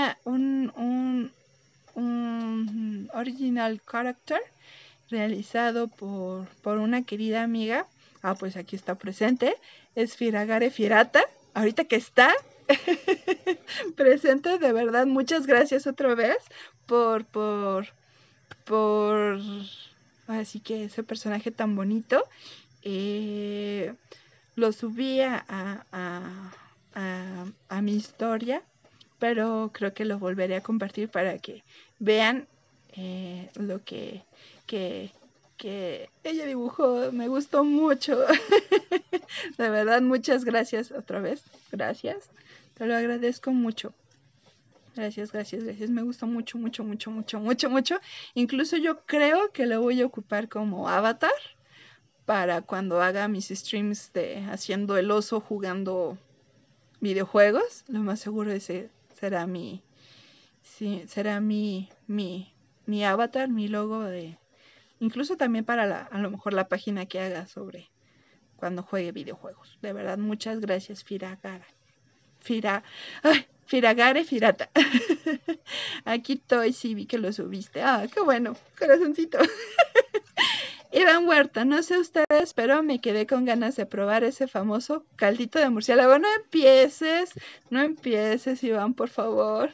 un original character realizado por una querida amiga. Pues aquí está presente. Es Firagare Firata. Ahorita que está presente, de verdad, muchas gracias otra vez por así que ese personaje tan bonito. Lo subí a mi historia, pero creo que lo volveré a compartir para que vean lo que, que ella dibujó. Me gustó mucho. De verdad, muchas gracias otra vez. Gracias. Te lo agradezco mucho. Gracias, gracias, gracias. Me gustó mucho, mucho, mucho, mucho, mucho, mucho. Incluso yo creo que lo voy a ocupar como avatar para cuando haga mis streams de haciendo el oso jugando videojuegos. Lo más seguro ese será será mi avatar, mi logo de, incluso también para a lo mejor la página que haga sobre cuando juegue videojuegos. De verdad, muchas gracias, Firagare Firata. Aquí estoy, sí vi que lo subiste. Qué bueno, corazoncito. Iván Huerta, no sé ustedes, pero me quedé con ganas de probar ese famoso caldito de murciélago. No empieces, Iván, por favor.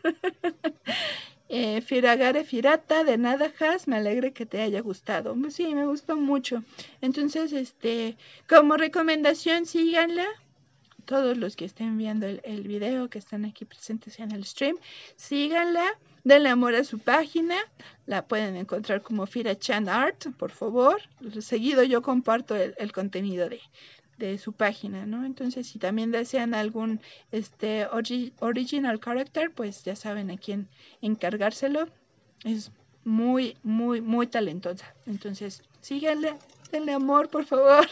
Firagare Firata, de nada, Has, me alegra que te haya gustado. Sí, me gustó mucho. Entonces, como recomendación, síganla. Todos los que estén viendo el video, que están aquí presentes en el stream, síganla, denle amor a su página, la pueden encontrar como Firachan Art, por favor. Seguido yo comparto el contenido de su página, ¿no? Entonces, si también desean algún original character, pues ya saben a quién encargárselo. Es muy, muy, muy talentosa. Entonces, síganle, denle amor, por favor.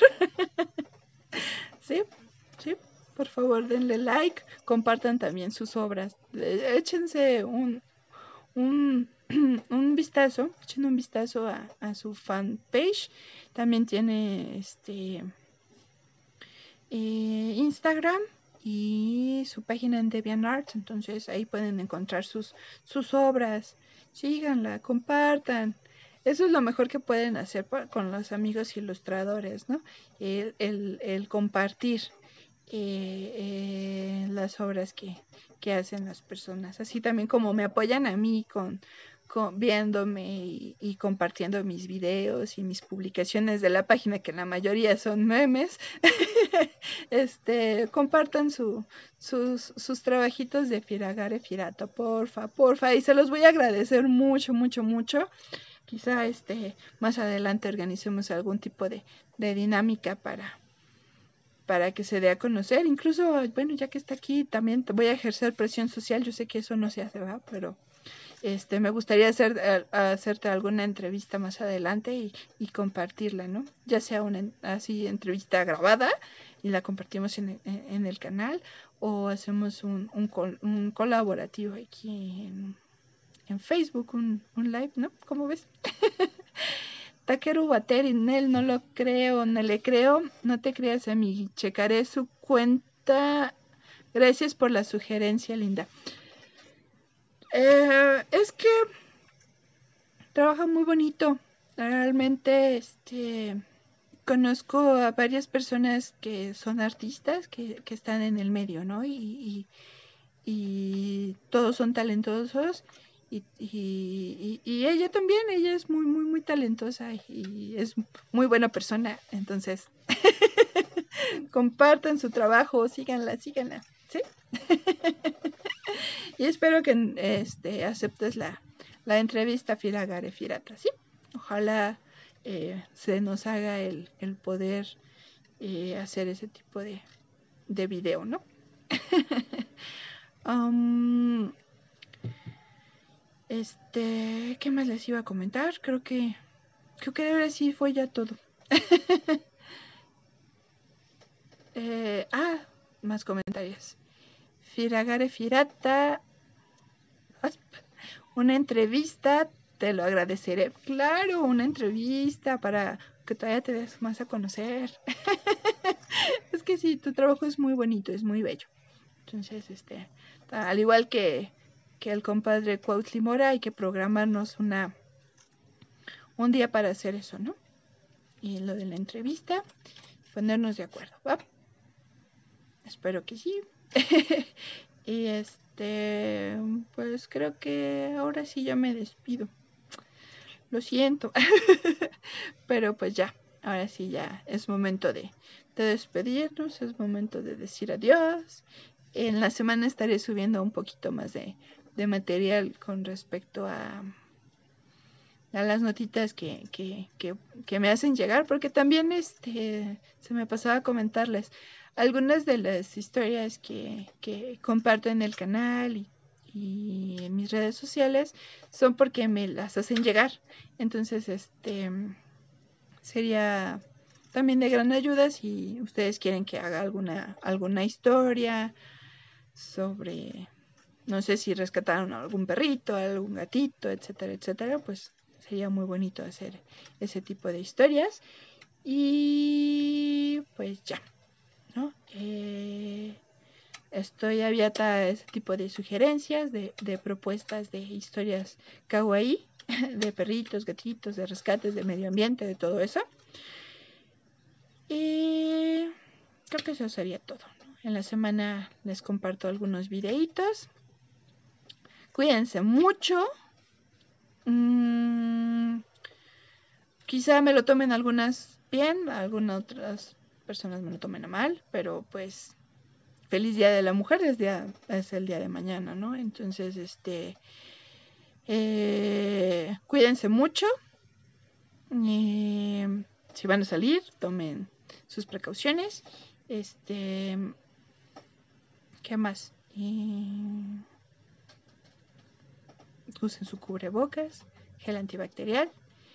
¿Sí? ¿Sí? Por favor, denle like, compartan también sus obras. Échense un, echen un vistazo a su fanpage. También tiene Instagram y su página en DeviantArt, entonces ahí pueden encontrar sus obras. Síganla, compartan. Eso es lo mejor que pueden hacer con los amigos ilustradores, ¿no? El compartir las obras que hacen las personas. Así también como me apoyan a mí con viéndome y compartiendo mis videos y mis publicaciones de la página, que la mayoría son memes. Compartan sus trabajitos de Firagare Firata, porfa, y se los voy a agradecer mucho, mucho, mucho. Quizá más adelante organicemos algún tipo de dinámica para que se dé a conocer. Incluso, bueno, ya que está aquí, también voy a ejercer presión social. Yo sé que eso no se hace, ¿verdad? Pero me gustaría hacerte alguna entrevista más adelante y compartirla, ¿no? Ya sea una así entrevista grabada y la compartimos en el canal, o hacemos un colaborativo aquí en Facebook, un live, ¿no? ¿Cómo ves? Takeru Wateri, Nel, no lo creo, no le creo. No te creas, amigo. Checaré su cuenta. Gracias por la sugerencia, linda. Es que trabaja muy bonito. Realmente, conozco a varias personas que son artistas que están en el medio, ¿no? Y todos son talentosos. Y ella también, ella es muy, muy, muy talentosa y es muy buena persona. Entonces, compartan su trabajo, síganla, ¿sí? Y espero que aceptes la entrevista Firagare Firata, ¿sí? Ojalá se nos haga el poder hacer ese tipo de video, ¿no? um, ¿Qué más les iba a comentar? Creo que ahora sí fue ya todo. Más comentarios. Firagare Firata. una entrevista, te lo agradeceré. Claro, una entrevista para que todavía te des más a conocer. Es que sí, tu trabajo es muy bonito, es muy bello. Entonces, al igual que el compadre Cuautli Mora, hay que programarnos un día para hacer eso, ¿no? Y lo de la entrevista, ponernos de acuerdo, ¿va? Espero que sí. Y pues creo que ahora sí ya me despido. Lo siento. Pero pues ya, ahora sí ya es momento de despedirnos, es momento de decir adiós. En la semana estaré subiendo un poquito más de material con respecto a las notitas que me hacen llegar, porque también se me pasaba a comentarles algunas de las historias que comparto en el canal y en mis redes sociales son porque me las hacen llegar. Entonces, sería también de gran ayuda si ustedes quieren que haga alguna historia sobre, no sé si rescataron a algún perrito, algún gatito, etcétera, etcétera, pues sería muy bonito hacer ese tipo de historias. Y pues ya, ¿no? Estoy abierta a ese tipo de sugerencias, de propuestas de historias kawaii, de perritos, gatitos, de rescates, de medio ambiente, de todo eso. Y creo que eso sería todo, ¿no? En la semana les comparto algunos videitos. Cuídense mucho. Quizá me lo tomen algunas bien, algunas otras personas me lo tomen a mal, pero pues feliz Día de la Mujer es el día de mañana, ¿no? Entonces, cuídense mucho. Si van a salir, tomen sus precauciones. ¿Qué más? Usen su cubrebocas, gel antibacterial.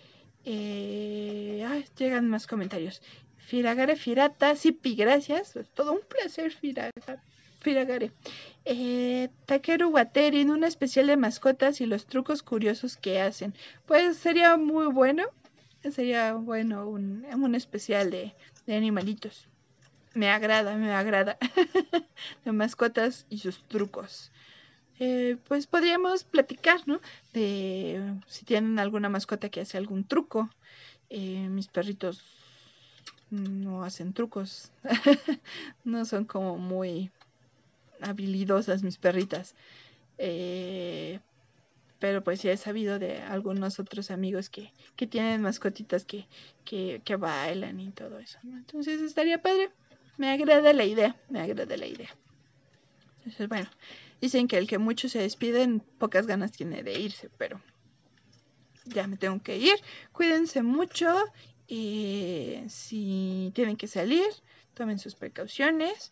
Llegan más comentarios. Firagare Firata, Sipi, gracias. Es todo un placer, Firagare. Takeru Wateri, en un especial de mascotas y los trucos curiosos que hacen. Pues sería muy bueno. Sería bueno un especial de animalitos. Me agrada. De mascotas y sus trucos. Pues podríamos platicar, ¿no? De si tienen alguna mascota que hace algún truco. Mis perritos no hacen trucos. No son como muy habilidosas mis perritas. Pero pues sí he sabido de algunos otros amigos que tienen mascotitas que bailan y todo eso, ¿no? Entonces estaría padre. Me agrada la idea. Entonces, bueno, dicen que el que mucho se despiden, pocas ganas tiene de irse, pero ya me tengo que ir. Cuídense mucho y si tienen que salir, tomen sus precauciones.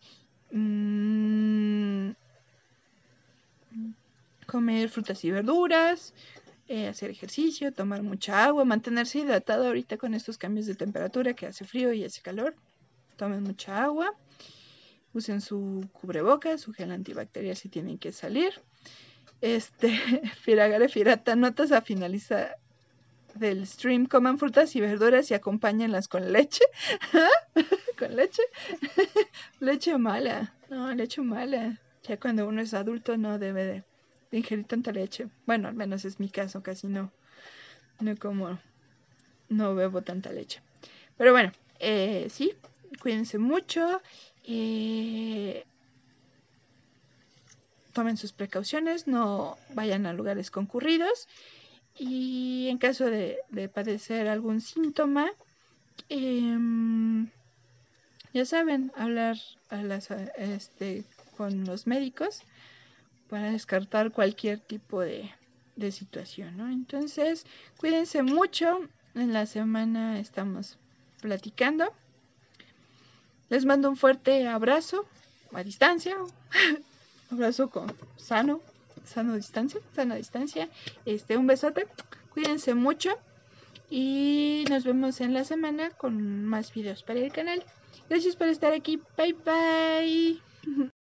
Comer frutas y verduras, hacer ejercicio, tomar mucha agua, mantenerse hidratado ahorita con estos cambios de temperatura que hace frío y hace calor. Tomen mucha agua. Usen su cubrebocas, su gel antibacterial si tienen que salir. Firagare Firata, notas a finalizar del stream, coman frutas y verduras y acompáñenlas con leche. ¿Con leche? Leche mala. No, leche mala. Ya cuando uno es adulto no debe de ingerir tanta leche. Bueno, al menos es mi caso, casi no como, no bebo tanta leche. Pero bueno, sí, cuídense mucho. Tomen sus precauciones, no vayan a lugares concurridos. Y en caso de padecer algún síntoma, ya saben, hablar con los médicos para descartar cualquier tipo de situación, ¿no? Entonces, cuídense mucho. En la semana estamos platicando. Les mando un fuerte abrazo a distancia. Abrazo sana distancia. Un besote. Cuídense mucho. Y nos vemos en la semana con más videos para el canal. Gracias por estar aquí. Bye bye.